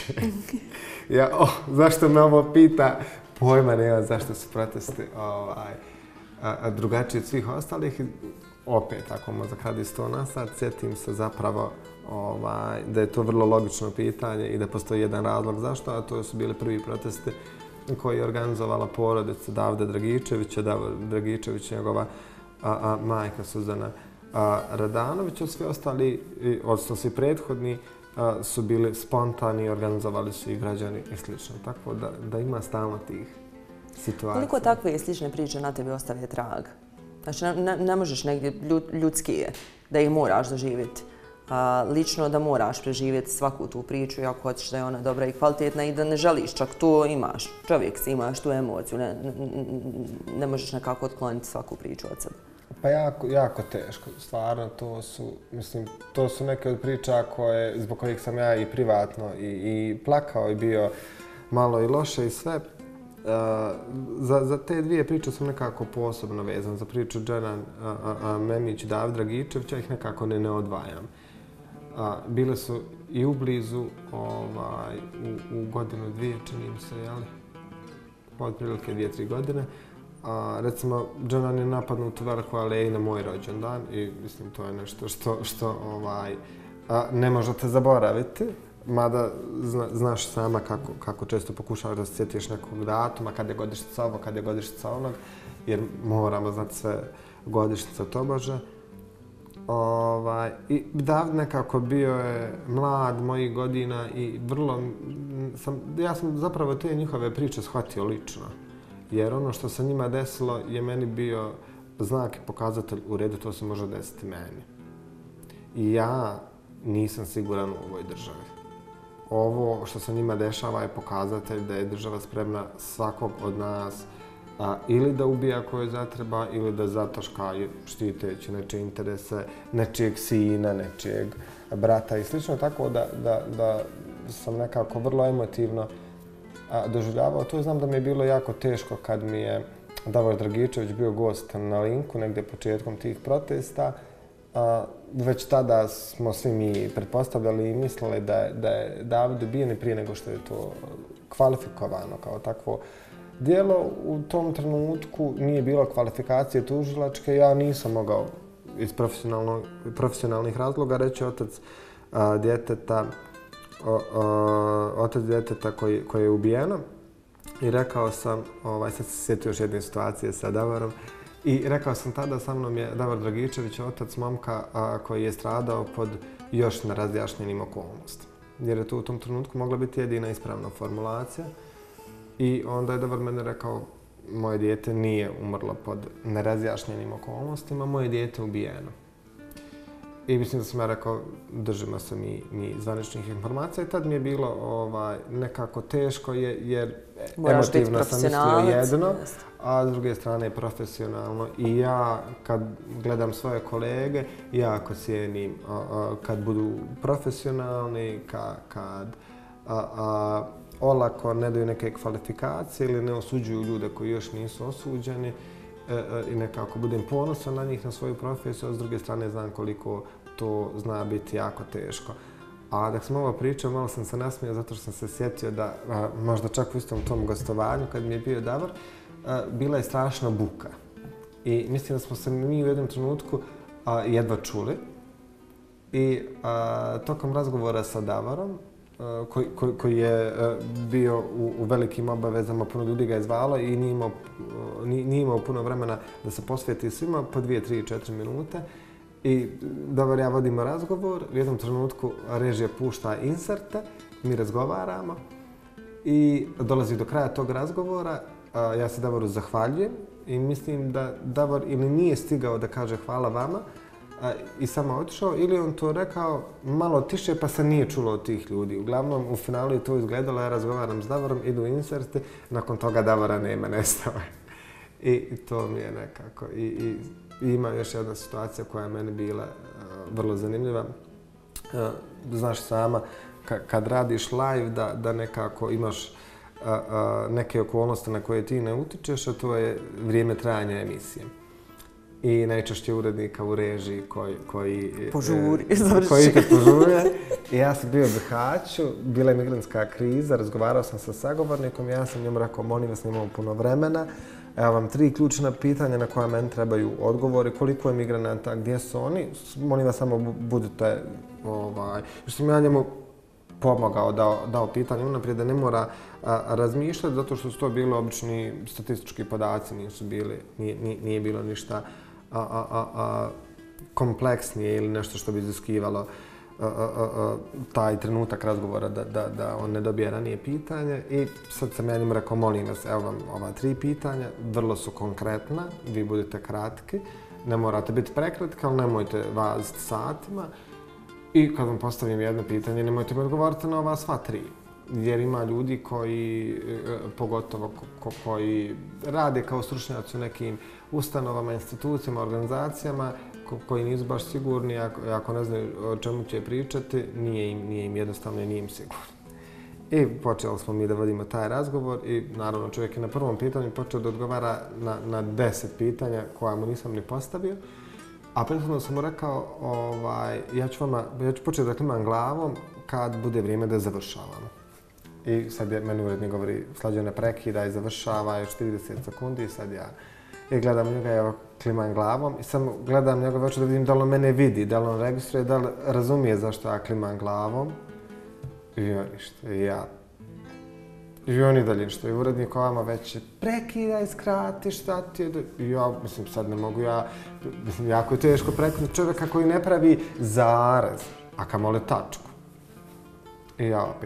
Zašto me ovo pita? Pojma nema zašto su protesti drugačiji od svih ostalih. Opet, ako mozak radi 100 na sat, sjetim se zapravo da je to vrlo logično pitanje i da postoji jedan razlog zašto, a to su bili prvi protesti koji je organizovala porodica Davida Dragičevića. Davor Dragičević, njegova majka Suzana Radanović, a svi ostali, odnosno svi prethodni, su bili spontani, organizovali su i građani i slično. Tako da ima stalno tih situacija. Koliko takve i slične priče na tebi ostave trag? Znači, ne možeš negdje, ljudski je, da ih moraš doživjeti. Lično da moraš preživjeti svaku tu priču, ako hoćeš da je ona dobra i kvalitetna i da ne želiš, čak to imaš. Čovjek si, imaš tu emociju, ne možeš nekako otkloniti svaku priču od sebe. Pa jako teško, stvarno, to su neke od priča zbog kojih sam ja i privatno i plakao i bio malo i loše i sve. Za te dvije priče sam nekako posebno vezan. Za priču Dženan Memić i David Dragičević, ja ih nekako ne odvajam. Bile su i ublizu u godinu, dvije, čini mi se, jel? Otprilike 2-3 godine. Recimo, Dženan je napadnut u Velikoj aleji na moj rođendan i mislim to je nešto što ne možete zaboraviti. Mada znaš sama kako često pokušavaš da se sjetiš nekog datuma, kad je godišnjica ovo, kad je godišnjica onog, jer moramo znati sve godišnjice tobože. I David nekako bio je mlad mojih godina i ja sam zapravo te njihove priče shvatio lično. Jer ono što se njima desilo je meni bio znak i pokazatelj u redu, to se može desiti meni. I ja nisam siguran u ovoj državi. Ovo što se njima dešava je pokazatelj da je država spremna svakog od nas ili da ubija ako joj zatreba ili da zataška štiteći nečije interese, nečijeg sina, nečijeg brata i slično. Tako da sam nekako vrlo emotivno doživljavao to. Znam da mi je bilo jako teško kad mi je Davor Dragičević bio gost na Linku negdje početkom tih protesta. Već tada smo svi mi pretpostavljali i mislili da je David ubijen i prije nego što je to kvalifikovano kao takvo djelo. U tom trenutku nije bilo kvalifikacije tužilačke. Ja nisam mogao iz profesionalnih razloga reći otac djeteta koje je ubijeno. I rekao sam, sad se sjetio još jedne situacije sa Davorom, i rekao sam tada sa mnom je Davor Dragičević, otac momka koji je stradao pod još nerazjašnjenim okolnostima. Jer je to u tom trenutku mogla biti jedina ispravna formulacija. I onda je Davor mene rekao, moje dijete nije umrlo pod nerazjašnjenim okolnostima, moje dijete je ubijeno. I mislim da sam ja rekao, držimo se mi zvaničnih informacija i tad mi je bilo nekako teško jer emotivno sam mislio jedno, a s druge strane profesionalno. I ja kad gledam svoje kolege, jako cijenim kad budu profesionalni, kad olako ne daju neke kvalifikacije ili ne osuđuju ljude koji još nisu osuđeni. I nekako budem ponosan na njih, na svoju profesiju, a s druge strane znam koliko to zna biti jako teško. A dok sam ovo pričao, malo sam se nasmijao zato što sam se sjetio da možda čak u istom tom gostovanju kad mi je bio Davor, bila je strašna buka. I mislim da smo se mi u jednom trenutku jedva čuli. I tokom razgovora sa Davorom, koji je bio u velikim obavezama, puno ljudi ga je zvalo i nije imao puno vremena da se posvijeti svima, po 2, 3, 4 minute. I Davor, ja vodimo razgovor, u jednom trenutku režija pušta inserte, mi razgovaramo i dolazi do kraja tog razgovora, ja se Davoru zahvaljujem i mislim da Davor ili nije stigao da kaže hvala vama, i samo otišao, ili on to rekao malo tiše pa se nije čulo od tih ljudi. Uglavnom, u finalu je to izgledalo, ja razgovaram s Davorom, idu inserte, nakon toga Davora nema, nestao je. I to mi je nekako. I ima još jedna situacija koja je meni bila vrlo zanimljiva. Znaš sama, kad radiš live, da nekako imaš neke okolnosti na koje ti ne utičeš, a to je vrijeme trajanja emisije. I najčešće urednika u režiji koji te požuruje. I ja sam bio u Bihaću, bila je migrantska kriza, razgovarao sam sa sagovornikom i ja sam njemu rekao, molim vas, nemamo puno vremena. Evo vam 3 ključna pitanja na koja meni trebaju odgovori. Koliko je migranata, gdje su oni? Molim vas, samo budite... Još sam ja njemu pomogao, dao pitanje unaprijed da ne mora razmišljati, zato što su to bili obični statistički podaci, nije bilo ništa kompleksnije ili nešto što bi iziskivalo taj trenutak razgovora da on ne dobije ranije pitanje. I sad sam ja njim rekao, molim vas, evo vam ova 3 pitanja, vrlo su konkretna, vi budete kratki, ne morate biti prekratki, ali nemojte vaziti satima. I kad vam postavim jedno pitanje, nemojte mi odgovoriti na ova sva 3. Jer ima ljudi koji, pogotovo koji rade kao stručnjaci u nekim ustanovama, institucijama, organizacijama, koji nisu baš sigurni, ako ne znaju o čemu će pričati, nije im jednostavno i nije im sigurno. I počeli smo mi da vodimo taj razgovor i naravno čovjek je na prvom pitanju počeo da odgovara na 10 pitanja koja mu nisam ni postavio. A prethodno sam mu rekao, ja ću početi da klimam glavom kad bude vrijeme da završavamo. I sad meni urednik govori, Slađo ne prekidaj, završava još 30 sekundi i sad ja gledam njega i klimam glavom i samo gledam njegove oči da vidim da li on mene vidi, da li on registruje, da li razumije zašto ja klimam glavom. I on ništa. I on i dalje ništa. I urednik ovama već prekidaj, skrati, šta ti je... I ja, mislim, sad ne mogu mislim, jako je teško prekinuti čovjeka koji ne pravi zarez, a kamoli tačku. I ja opet.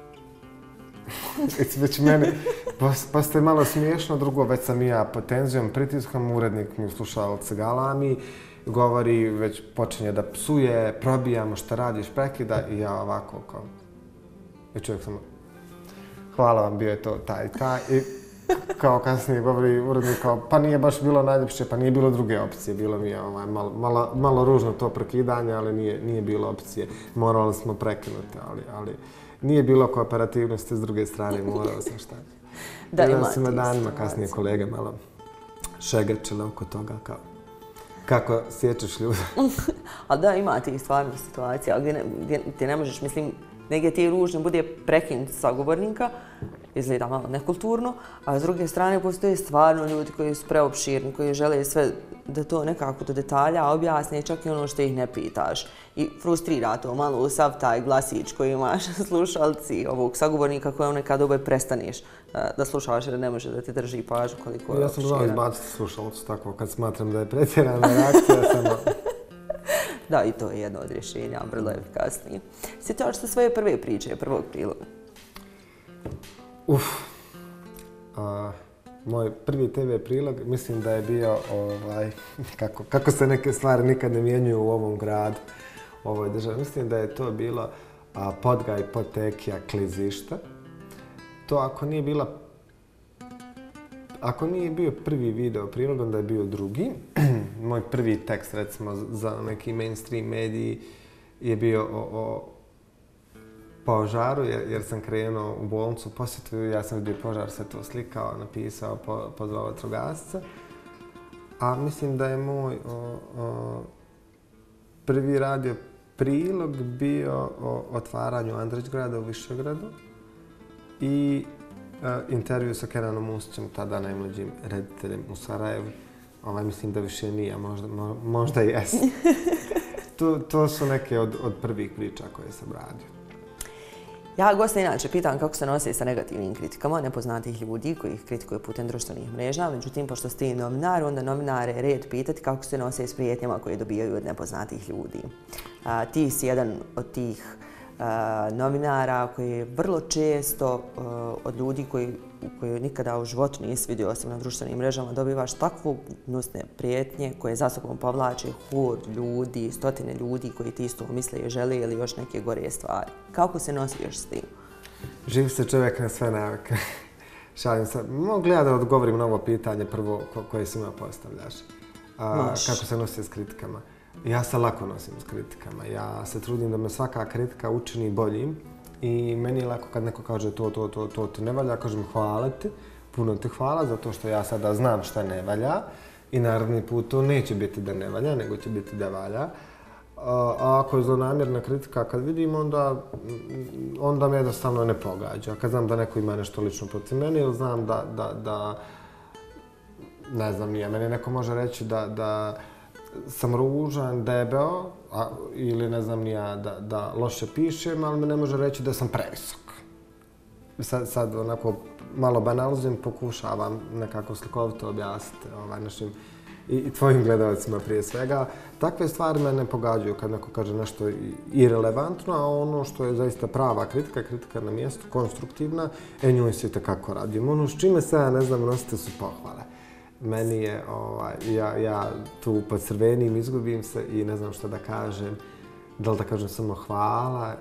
Već meni postaje malo smiješno, drugo, već sam i ja pod tenzijom, pritiskom, urednik mi u slušalce galami, govori, već počinje da psuje, probijamo, šta radiš, prekida i ja ovako kao... I čovjek sam... Hvala vam, bio je to taj. I kao kasnije govori urednik kao, pa nije baš bilo najljepše, pa nije bilo druge opcije. Bilo mi je malo ružno to prekidanje, ali nije bilo opcije. Morali smo prekinuti, ali nije bilo kooperativnosti s druge strane, morao sam šta. Da, ima su me danima kasnije kolege malo šegrčile oko toga kao kako sjećaš ljude. Ali da, ima tih stvarno situacija gdje ti ne možeš, mislim, negdje ti je ružno bude prekinuti sagovornika, izgleda malo nekulturno, a s druge strane postoje stvarno ljudi koji su preopširni, koji žele sve da to nekako do detalja objasne, čak i ono što ih ne pitaš. I frustrira to malo u sav taj glasić koji imaš slušalci ovog sagovornika koje nekad oboj prestaneš da slušavaš jer ne može da ti drži pažnju koliko je ja sam znao izbaciti slušalcu tako kad smatram da je pretjerana reakcija samo... Da, i to je jedno od rješenja, vrlo efikasnije. Sjećaš se svoje prve priče, prvog priloga? Moj prvi TV prilog, mislim da je bio kako se neke stvari nikad ne mijenjuju u ovom gradu, u ovoj državi. Mislim da je to bilo Podgaj, Potekija, Klizišta. To ako nije bio prvi video prilog, onda je bio drugi. Moj prvi tekst, recimo, za neki mainstream mediji je bio o požaru, jer sam krenuo u bolnicu u posjetu, ja sam vidio požar, sve to slikao, napisao, pozvao vatrogasca. A mislim da je moj prvi radio prilog bio o otvaranju Andrićgrada u Višegradu i intervju sa Kenanom Musićem, tada najmlađim rediteljem u Sarajevu. Mislim da više nije, možda i jesi. To su neke od prvih priča koje sam radio. Ja goste inače pitam kako se nose sa negativnim kritikama nepoznatih ljudi koji ih kritikuju putem društvenih mreža. Međutim, pošto ste i novinar, onda novinare je red pitati kako se nose s prijetnjama koje dobijaju od nepoznatih ljudi. Ti si jedan od tih novinara koji vrlo često od ljudi koji nikada u životu nisi vidio osim na društvenim mrežama dobivaš takvu gnusne prijetnje koje za sobom povlače hord ljudi, stotine ljudi koji ti isto misle i žele ili još neke gore stvari. Kako se nosiš s tim? Živ se čovjek na sve navike. Šalim se. Mogu ja da odgovorim na ovo pitanje prvo koje si ima postavljaš. Kako se nosi s kritikama? Ja se lako nosim s kritikama. Ja se trudim da me svaka kritika učini boljim i meni je lako kad neko kaže to ti ne valja, kažem hvala ti, puno ti hvala zato što ja sada znam šta ne valja i naredni put to neće biti da ne valja, nego će biti da valja. A ako je zlonamjerna kritika kad vidim, onda me jednostavno ne pogađa. Kad znam da neko ima nešto lično protiv mene ili znam da ne znam nije, meni neko može reći da sam ružan, debeo ili ne znam nija da loše pišem, ali me ne može reći da sam previsok. Sad onako malo banalizujem, pokušavam nekako slikovito objasniti našim i tvojim gledalcima prije svega. Takve stvari me ne pogađaju kad neko kaže nešto irelevantno, a ono što je zaista prava kritika na mjestu, konstruktivna, njoj se itekako radim. Ono s čime se ja ne znam nositi su pohvale. Meni je, ja tu pod crvenim izgubim se i ne znam što da kažem. Da li da kažem samo hvala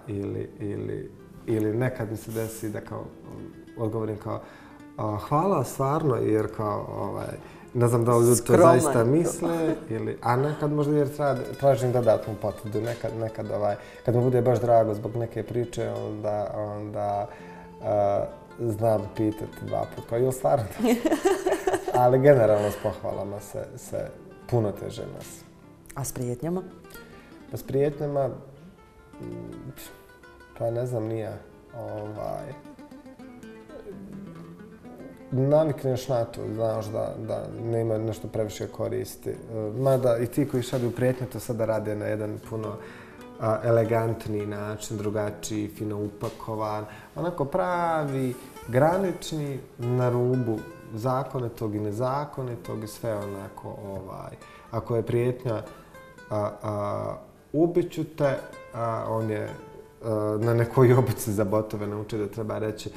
ili nekad mi se desi da kao odgovorim kao hvala stvarno jer kao ne znam da li ljudi to zaista misle a nekad možda jer tražim dodatnu potvrdu. Nekad kad mi bude baš drago zbog neke priče onda znam pitati dva puta. Ili stvarno? Ali generalno s pohvalama se puno teže nosi. A s prijetnjama? Pa s prijetnjama, pa ne znam nija. Navikneš na to, znaš da nema nešto previše koristi. Mada i ti koji šalju prijetnje to sada rade na jedan puno elegantni način, drugačiji, fino upakovan, onako pravi, granični, na rubu zakonitog i nezakonitog i sve onako, ako je prijetnja ubit ću te, on je na nekoj obuci za botove naučio da treba reći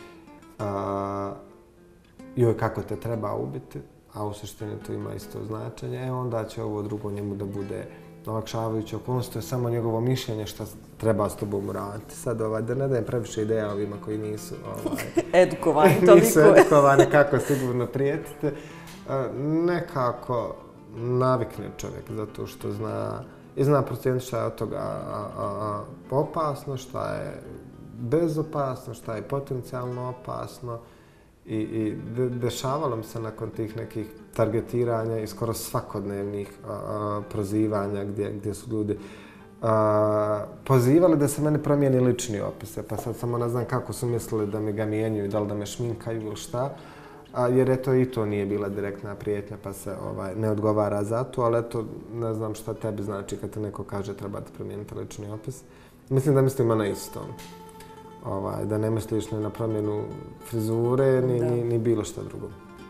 joj kako te treba ubiti, a u suštini to ima isto značenje, onda će ovo drugo njemu da bude olakšavajuća okolnost, to je samo njegovo mišljenje što treba s tobom uraditi. Sad da ne dajem previše ideja ovima koji nisu edukovani, nisu edukovani kako sigurno prijetite. Nekako navikne čovjek zato što zna procijeniti šta je od toga opasno, šta je bezopasno, šta je potencijalno opasno. I dešavalo mi se nakon tih nekih targetiranja i skoro svakodnevnih prozivanja gdje su ljudi pozivali da se meni promijeni lični opise. Pa sad samo ne znam kako su mislili da mi ga mijenjaju, da li da me šminkaju ili šta. Jer eto i to nije bila direktna prijetnja pa se ne odgovara za to, ali eto ne znam šta tebi znači kad te neko kaže trebate promijeniti lični opis. Mislim da mislimo na isto. Da ne misliš ni na promjenu frizure, ni bilo što drugo.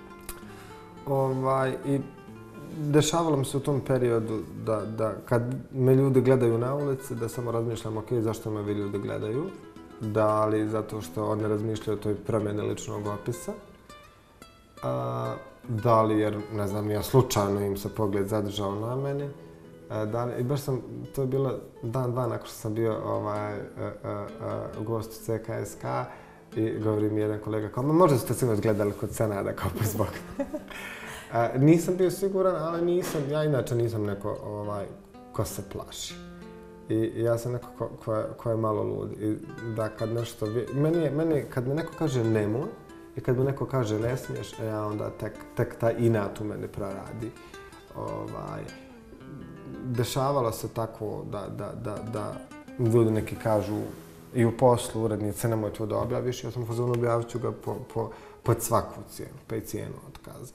I dešavalo mi se u tom periodu da kad me ljudi gledaju na ulici, da samo razmišljam ok, zašto me vi ljudi gledaju, da li zato što oni razmišljaju o toj promjeni ličnog opisa, da li jer, ne znam, ja slučajno im se pogled zadržao na meni, i baš sam, to je bilo dan, dva nakon što sam bio gost u CKSK i govori mi jedan kolega kao, možda ste sinoć gledali kod Senada kao po zbog. Nisam bio siguran, ali ja inače nisam neko ko se plaši. I ja sam neko ko je malo lud. I da kad nešto, meni kad mi neko kaže nemoj i kad mi neko kaže ne smiješ, ja onda tek ta inat u meni proradi. Dešavalo se tako da ljudi neki kažu i u poslu urednice nemoj to da objaviš, ja sam pozorno objavit ću ga pod svaku cijenu, pa i cijenu otkaza.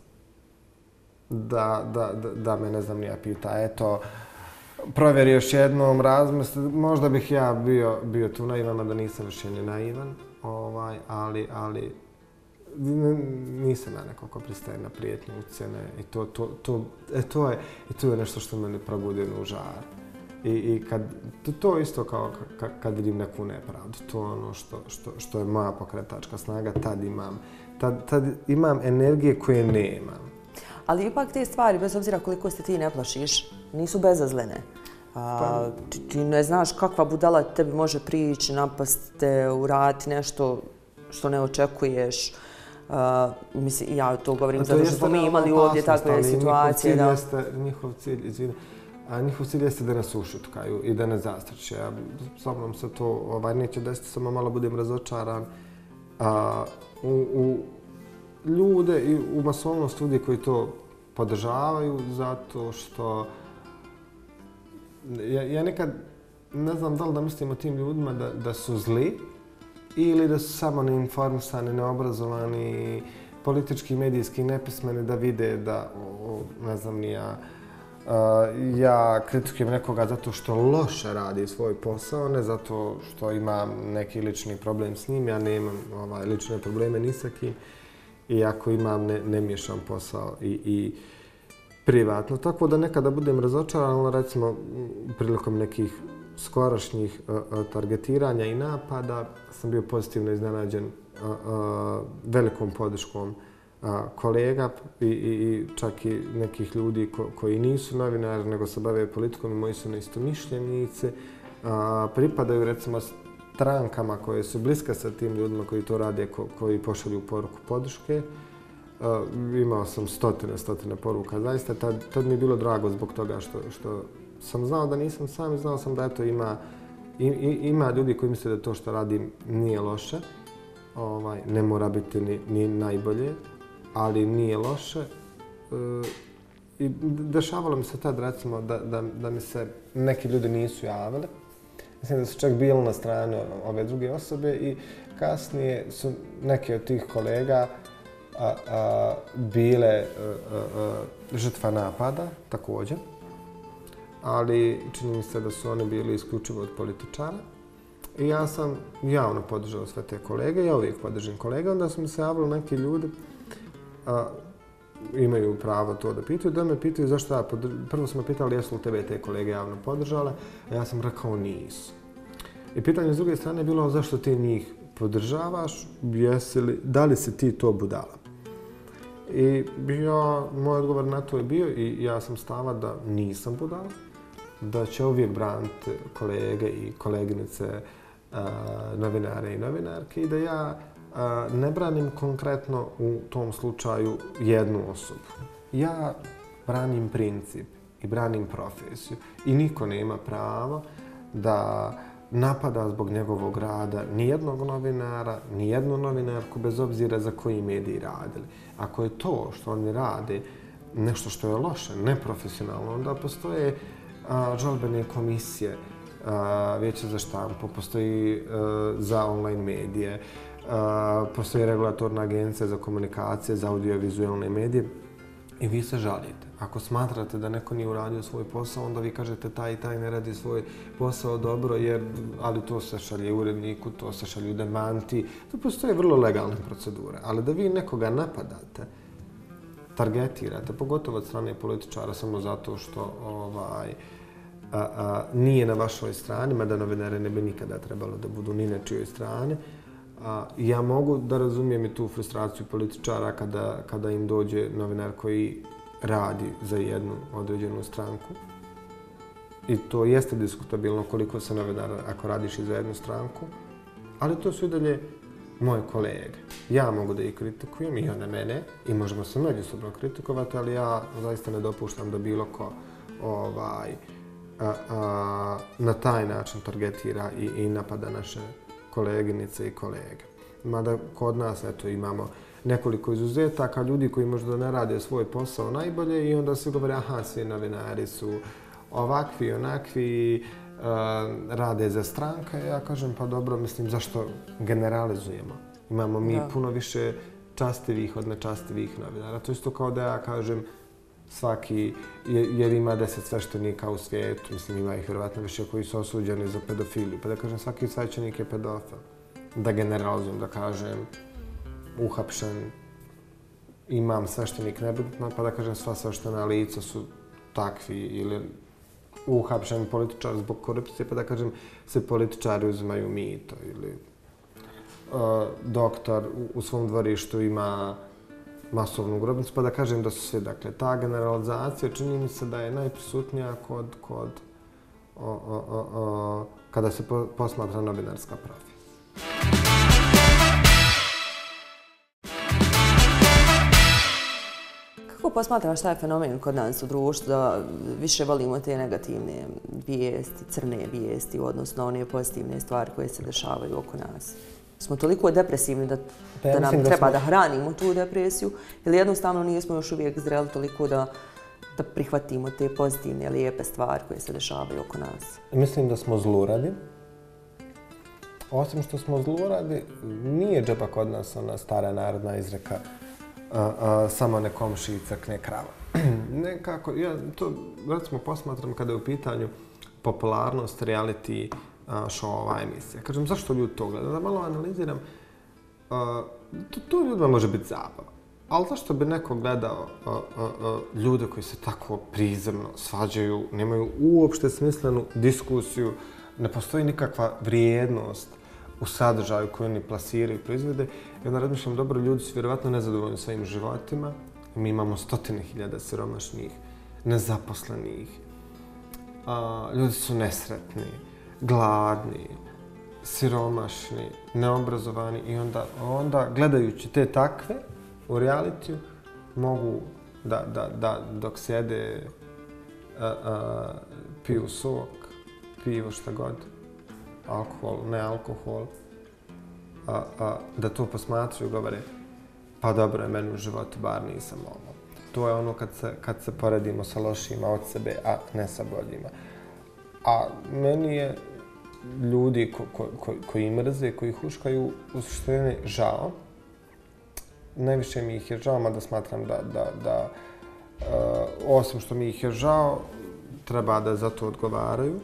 Da me ne znam nija pita, eto, provjeri još jednom, razmisli, možda bih ja bio tu naivan, a da nisam još ni naivan, ali nisam ja neko ko pristaje na prijetnje, ucjene i to je nešto što mene probudi u žar. I to je isto kao kad vidim neku nepravdu, to je ono što je moja pokretačka snaga, tad imam energije koje nemam. Ali ipak te stvari, bez obzira koliko se ti ne plašiš, nisu bezazlene. Ti ne znaš kakva budala tebi može prići, napast te, uraditi nešto što ne očekuješ. Mislim, ja to govorim zato što smo mi imali ovdje takve situacije. Njihov cilj jeste da nas ušutkaju i da nas zastraše. Sa mnom se to neće desiti, samo malo budem razočaran. U ljude i u masovnost ljudi koji to podržavaju zato što ja nekad ne znam da li da mislim o tim ljudima da su zli ili da su samo neinformisani, neobrazovani, politički i medijski nepismeni da vide da, ne znam ni ja kritikujem nekoga zato što loše radi svoj posao, ne zato što imam neki lični problem s njim, ja nemam lične probleme ni sa kim. I ako imam, ne miješam posao i privatno. Tako da nekada budem razočaran, recimo prilikom nekih skorašnjih targetiranja i napada sam bio pozitivno iznenađen velikom podrškom kolega i čak i nekih ljudi koji nisu novinari, nego se bave politikom i moji su neistomišljenici. Pripadaju recimo strankama koje su bliske sa tim ljudima koji to rade, koji pošalju poruku podrške. Imao sam stotine poruka. Zaista, tad mi je bilo drago zbog toga što sam znao da nisam sam i znao sam da eto ima ljudi koji misle da to što radim nije loše. Ne mora biti ni najbolje, ali nije loše. I dešavalo mi se tad recimo da mi se neki ljudi nisu javili. Mislim da su čak bili na strani ove druge osobe i kasnije su neki od tih kolega bile žrtva napada također. ali čini mi se da su oni bili isključivo od političara. I ja sam javno podržao sve te kolege, ja uvijek podržim kolege, onda su mi se javili neki ljudi, imaju pravo to da pitaju, da me pitaju zašto ja prvo su me pitali jesu li tebe te kolege javno podržale, a ja sam rekao nisu. I pitanje s druge strane je bilo zašto ti njih podržavaš, da li si ti to budala? I moj odgovor na to je bio i ja sam stava da nisam budala, da će uvijek braniti kolege i koleginice, novinare i novinarke i da ja ne branim konkretno u tom slučaju jednu osobu. Ja branim princip i branim profesiju i niko nema pravo da napada zbog njegovog rada nijednog novinara, nijednu novinarku, bez obzira za koji mediji radili. Ako je to što oni rade nešto što je loše, neprofesionalno, onda postoje žalbene komisije, Vijeće za štampu, postoji za online medije, postoji regulatorna agencija za komunikacije, za audiovizualne medije i vi se žalite. Ako smatrate da neko nije uradio svoj posao, onda vi kažete taj i taj ne radi svoj posao dobro, ali to se šalje uredniku, to se šalje u demanti. To postoje vrlo legalne procedure, ali da vi nekoga napadate, targetirate, pogotovo od strane političara samo zato što nije na vašoj strani, mada novinare ne bi nikada trebalo da budu ni na čijoj strani. Ja mogu da razumijem i tu frustraciju političara kada im dođe novinar koji radi za jednu određenu stranku. I to jeste diskutabilno koliko se novinara ako radiš i za jednu stranku, ali to su i dalje moje kolege. Ja mogu da ih kritikujem i one mene i možemo se međusobno kritikovati, ali ja zaista ne dopuštam da bilo ko na taj način targetira i napada naše koleginice i kolege. Mada kod nas imamo nekoliko izuzetaka, ljudi koji možda ne rade svoj posao najbolje i onda se govore aha, svi novinari su ovakvi, onakvi, rade za stranke. Ja kažem pa dobro, mislim zašto generalizujemo? Imamo mi puno više častivih od nečastivih novinara. To je isto kao da ja kažem svaki, jer ima 10 sveštenika u svijetu, mislim ima ih vjerovatno više koji su osuđeni za pedofiliju, pa da kažem svaki svećenik je pedofil. Da generalizujem, da kažem uhapšen imam sveštenik nebitno, pa da kažem sva sveštena lica su takvi, ili uhapšen političar zbog korupcije, pa da kažem se političari uzimaju mito, ili doktor u svom dvorištu ima masovnu grobnicu, pa da kažem da su svi. Dakle, ta generalizacija čini mi se da je najprisutnija kada se posmatra novinarska profesija. Kako posmatraš taj fenomen kod nas u društvu da više volimo te negativne vijesti, crne vijesti, odnosno one pozitivne stvari koje se dešavaju oko nas? Smo toliko depresivni da nam treba da hranimo tu depresiju ili jednostavno nismo još uvijek zreli toliko da prihvatimo te pozitivne, lijepe stvari koje se dešavaju oko nas? Mislim da smo zluradi. Osim što smo zluradi, nije džaba kod nas ona stara narodna izreka samo ne komšiji crkne krava. Nekako, ja to recimo posmatram kada je u pitanju popularnost reality show-ova emisija. Kažem, zašto ljudi to gledaju? Da malo analiziram, to ljudima može biti zabava. Ali zašto bi neko gledao ljude koji se tako prizemno svađaju, nemaju uopšte smislenu diskusiju, ne postoji nikakva vrijednost u sadržaju koju oni plasiraju i proizvode. I onda razmišljam, dobro, ljudi su vjerovatno nezadovoljni svojim životima. Mi imamo 100.000 siromašnih, nezaposlenih. Ljudi su nesretni, gladni, siromašni, neobrazovani i onda gledajući te takve u realitiju mogu da dok sjede piju sok, pivo šta god, alkohol, ne alkohol, da to posmatruju i govore pa dobro je meni u životu, bar nisam ovo. To je ono kad se poredimo sa lošima od sebe, a ne sa boljima. A meni je ljudi koji mrze, koji huškaju, u suštini žao. Najviše mi ih je žao, mada smatram da osim što mi ih je žao, treba da za to odgovaraju.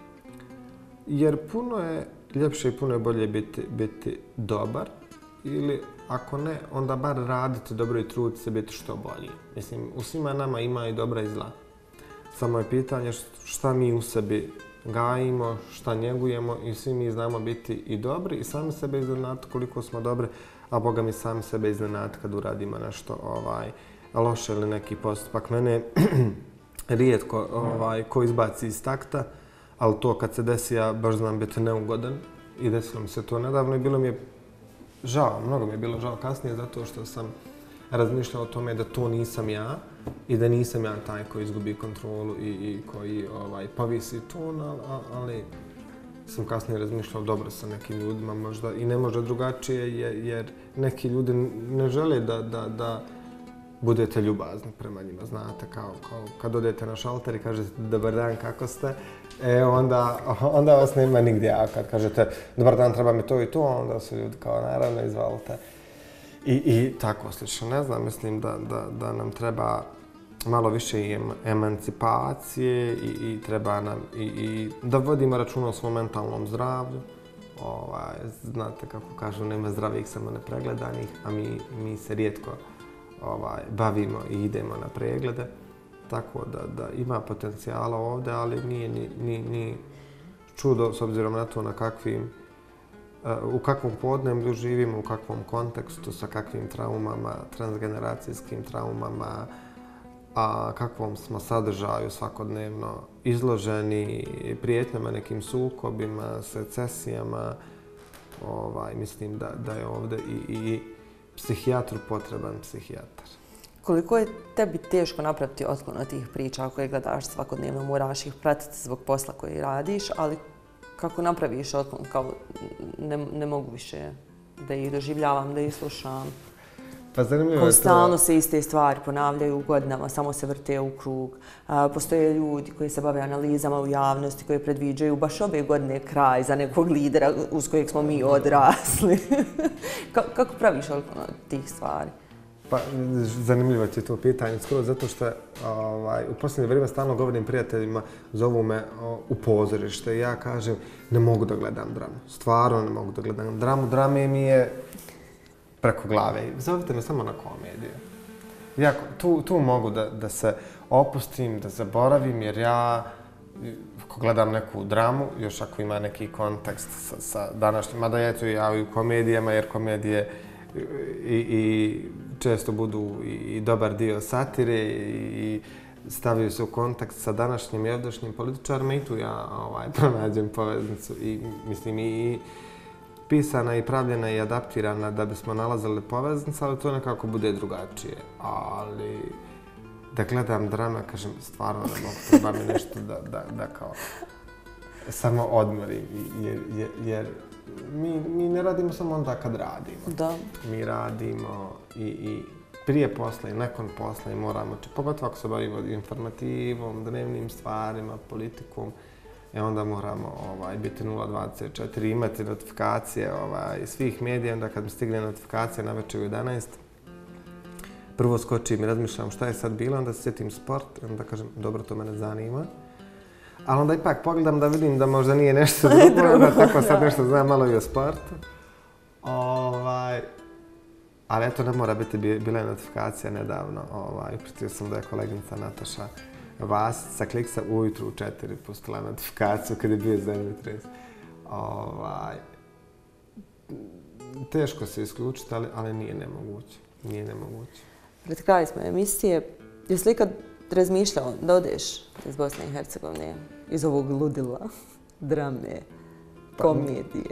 Jer puno je ljepše i puno je bolje biti dobar ili ako ne, onda bar raditi dobro i truditi se biti što bolji. Mislim, u svima nama ima i dobra i zla. Samo je pitanje šta mi u sebi gajimo, šta njegujemo i svi mi znamo biti i dobri i sami sebe iznenaditi koliko smo dobri, a Boga mi sami sebe iznenaditi kad uradimo nešto loše ili neki postupak. Mene rijetko ko izbaci iz takta, ali to kad se desi ja baš znam biti neugodan i desilo mi se to nedavno i bilo mi je žao, mnogo mi je bilo žao kasnije zato što sam razmišljao o tome da to nisam ja i da nisam ja taj koji izgubi kontrolu i koji povisi ton, ali sam kasnije razmišljao dobro sa nekim ljudima možda i ne može drugačije jer neki ljudi ne žele da budete ljubazni prema njima, znate, kao kad odete na šalter i kažete dobar dan, kako ste, onda vas nema nigdje, a kad kažete dobar dan, treba mi to i to, onda su ljudi kao naravno, izvalite. I tako slično, ne znam, mislim da nam treba malo više i emancipacije i treba nam i da vodimo računa o svom mentalnom zdravlju. Znate kako kažu, nema zdravih, samo nepregledanih, a mi se rijetko bavimo i idemo na preglede. Tako da ima potencijala ovdje, ali nije ni čudo s obzirom na to u kakvom podneblju živimo, u kakvom kontekstu, sa kakvim traumama, transgeneracijskim traumama, a kakvom smo sadržaju svakodnevno izloženi prijetnjama, nekim sukobima, secesijama. Mislim da je ovdje i psihijatru potreban psihijatar. Koliko je tebi teško napraviti otklon od tih priča koje gledaš svakodnevno, moraš ih pratiti zbog posla koji radiš, ali kako napraviš otklon, kao ne mogu više da ih doživljavam, da ih slušam. Pa zanimljivo je to. Konstantno se iste stvari ponavljaju godinama, samo se vrte u krug. Postoje ljudi koji se bave analizama u javnosti, koji predviđaju baš ove godine kraj za nekog lidera uz kojeg smo mi odrasli. Kako praviš otklon od tih stvari? Pa, zanimljivo ti je to pitanje, skoro zato što u posljednje vrijeme stalno govorim prijateljima, zovu me u pozorište i ja kažem ne mogu da gledam dramu, stvarno ne mogu da gledam dramu, drame mi je preko glave. Zovite me samo na komediju. Tu mogu da se opustim, da zaboravim jer ja ako gledam neku dramu, još ako ima neki kontekst sa današnjim, mada ja i u komedijama jer komedije i često budu i dobar dio satire i stavljaju se u kontakt sa današnjim i ovdašnjim političarima i tu ja pronađem poveznicu i mislim i pisana i pravljena i adaptirana da bismo nalazili poveznicu, ali to nekako bude drugačije. Ali da gledam drama, kažem, stvarno ne mogu, treba mi nešto da kao samo odmorim jer mi ne radimo samo onda kad radimo. Da. Mi radimo i prije posla i nakon posla i moramo, pogotovo ako se bavimo informativom, dnevnim stvarima, politikom, onda moramo biti 0.24, imati notifikacije svih medija, onda kad mi stigne notifikacija na večer u 11, prvo skočim i razmišljam šta je sad bilo, onda se sjetim sport, onda kažem dobro, to mene zanima. Ali onda ipak pogledam da vidim da možda nije nešto drugo, da tako sad nešto znam malo i o sportu. Ali eto, ne mora biti, bila je notifikacija nedavno. Pratio sam da je koleginica Nataša Vasić sa Kliksa ujutru u 4 pustila notifikaciju kad je bio zemljotres. Teško se isključiti, ali nije nemoguće. Nije nemoguće. Pred kraj smo emisije. Jesi li ikad razmišljao da odeš iz Bosne i Hercegovine, iz ovog ludila, drame, komedije?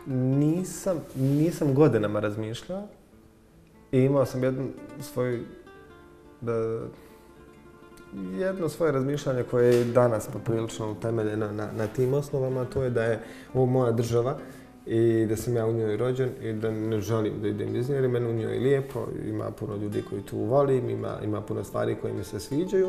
Nisam godinama razmišljao i imao sam jedno svoje razmišljanje koje je danas poprilično utemeljeno na tim osnovama, to je da je ovo moja država i da sam ja u njoj rođen i da ne želim da idem iz nje, jer meni u njoj je lijepo, ima puno ljudi koji tu volim, ima puno stvari koje mi se sviđaju.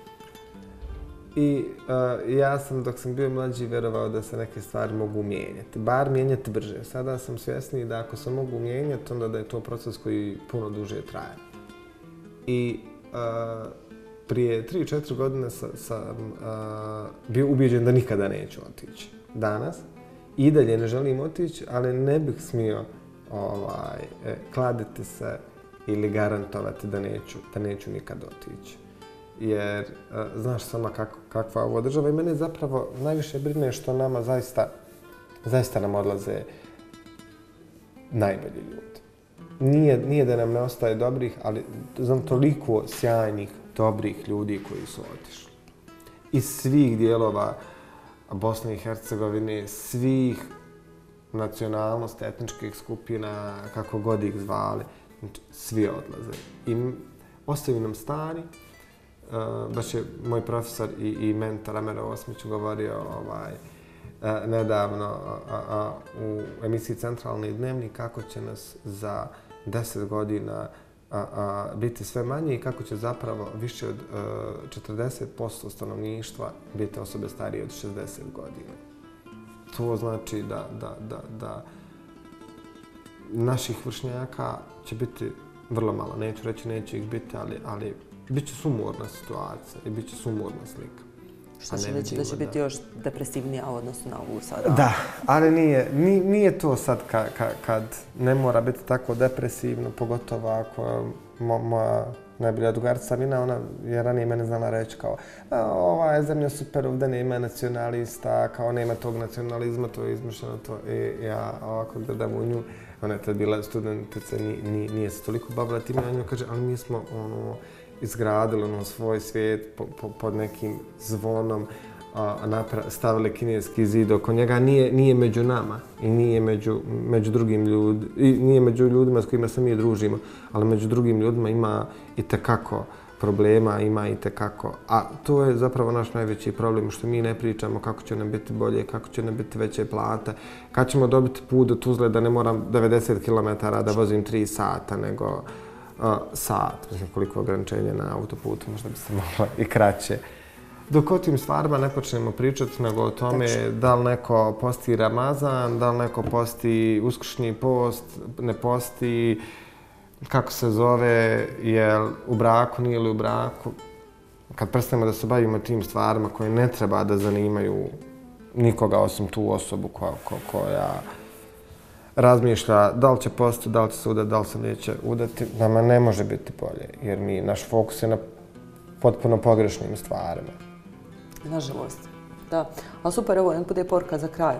I ja sam, dok sam bio mlađi, vjerovao da se neke stvari mogu mijenjati, bar mijenjati brže. Sada sam svjesniji da ako se mogu mijenjati, onda da je to proces koji puno duže traje. I prije 3-4 godine sam bio ubijeđen da nikada neću otići. Danas i dalje ne želim otići, ali ne bih smio kladiti se ili garantovati da neću nikad otići. Jer znaš sama kakva je ovo država i mene zapravo najviše brine što nama zaista nam odlaze najbolji ljudi. Nije da nam ne ostaje dobrih, ali znam toliko sjajnih, dobrih ljudi koji su otišli. Iz svih dijelova Bosne i Hercegovine, svih nacionalnosti, etničkih skupina, kako god ih zvali, svi odlaze. I ostaju nam stari. Baš je moj profesor i mentor Amera Osmić govorio nedavno u emisiji Centralni dnevnik kako će nas za 10 godina biti sve manje i kako će zapravo više od 40% stanovništva biti osobe starije od 60 godina. To znači da naših vršnjaka će biti vrlo malo. Neću reći neće ih biti, ali bit će sumorna situacija i bit će sumorna slika. Što će reći da će biti još depresivnija u odnosu na ovu sada? Da, ali nije to sad kad ne mora biti tako depresivno, pogotovo ako moja najbolja drugarica Mina, ona je ranije mene znala reći kao ova je zemlja super, ovdje nema nacionalista, kao nema tog nacionalizma, to je izmišljeno to. I ja ovako gledam u nju, ona je tad bila studentica, nije se toliko bavila time, a nju kaže, ali mi smo izgradili svoj svijet pod nekim zvonom, stavili kineski zid oko njega, nije među nama i nije među drugim ljudima, nije među ljudima s kojima se mi družimo, ali među drugim ljudima ima itekako problema, ima itekako. A to je zapravo naš najveći problem, što mi ne pričamo kako će nam biti bolje, kako će nam biti veće plate, kad ćemo dobiti put do Tuzle da ne moram 90 km da vozim 3 sata, nego sat, mislim koliko ograničenje na autoputu, možda bi se moglo i kraće. Dok o tim stvarima ne počnemo pričati, nego o tome da li neko posti Ramazan, da li neko posti uskršnji post, ne posti, kako se zove, je u braku, nije li u braku. Kad prestanemo da se bavimo tim stvarima koje ne treba da zanimaju nikoga osim tu osobu koja razmišlja da li će postati, da li će se udati, da li se neće udati, nama ne može biti bolje, jer naš fokus je na potpuno pogrešnim stvarima. Nažalost, da. Ali super, ovo ne bude poruka za kraj.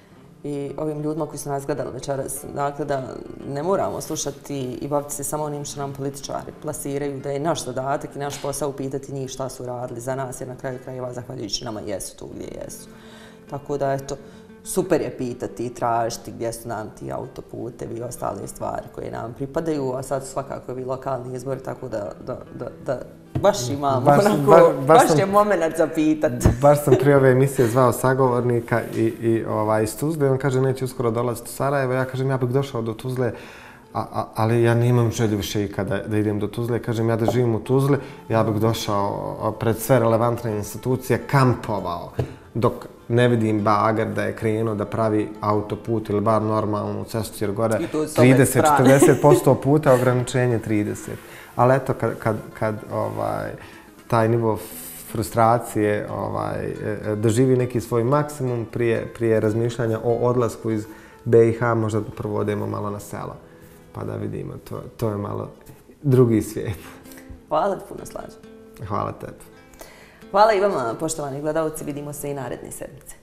I ovim ljudima koji su nas gledali večeras, dakle da ne moramo slušati i baviti se samo onim što nam političari plasiraju, da je naš zadatak i naš posao upitati njih šta su radili za nas, jer na kraju krajeva zahvaljujući nama jesu tu gdje jesu. Tako da, eto, super je pitati i tražiti gdje su nam ti autoputevi i ostale stvari koje nam pripadaju, a sad su svakako ovi lokalni izbori, tako da baš imamo baš je moment za pitati. Baš sam prije ove emisije zvao sagovornika iz Tuzle, on kaže neće uskoro dolaziti u Sarajevo, ja kažem ja bih došao do Tuzle, ali ja nemam želju više ikada da idem do Tuzle, kažem ja da živim u Tuzli, ja bih došao pred sve relevantne institucije, kampovao, dok ne vidim bager da je krenuo da pravi autoput ili bar normalnu cestu, jer gore 30-40% puta ograničenje 30. Ali eto, kad taj nivo frustracije doživi neki svoj maksimum prije razmišljanja o odlasku iz BiH, možda da provodimo malo na selo, pa da vidimo, to je malo drugi svijet. Hvala ti puno, Slađe. Hvala tebi. Hvala i vama, poštovani gledalci, vidimo se i naredne sedmice.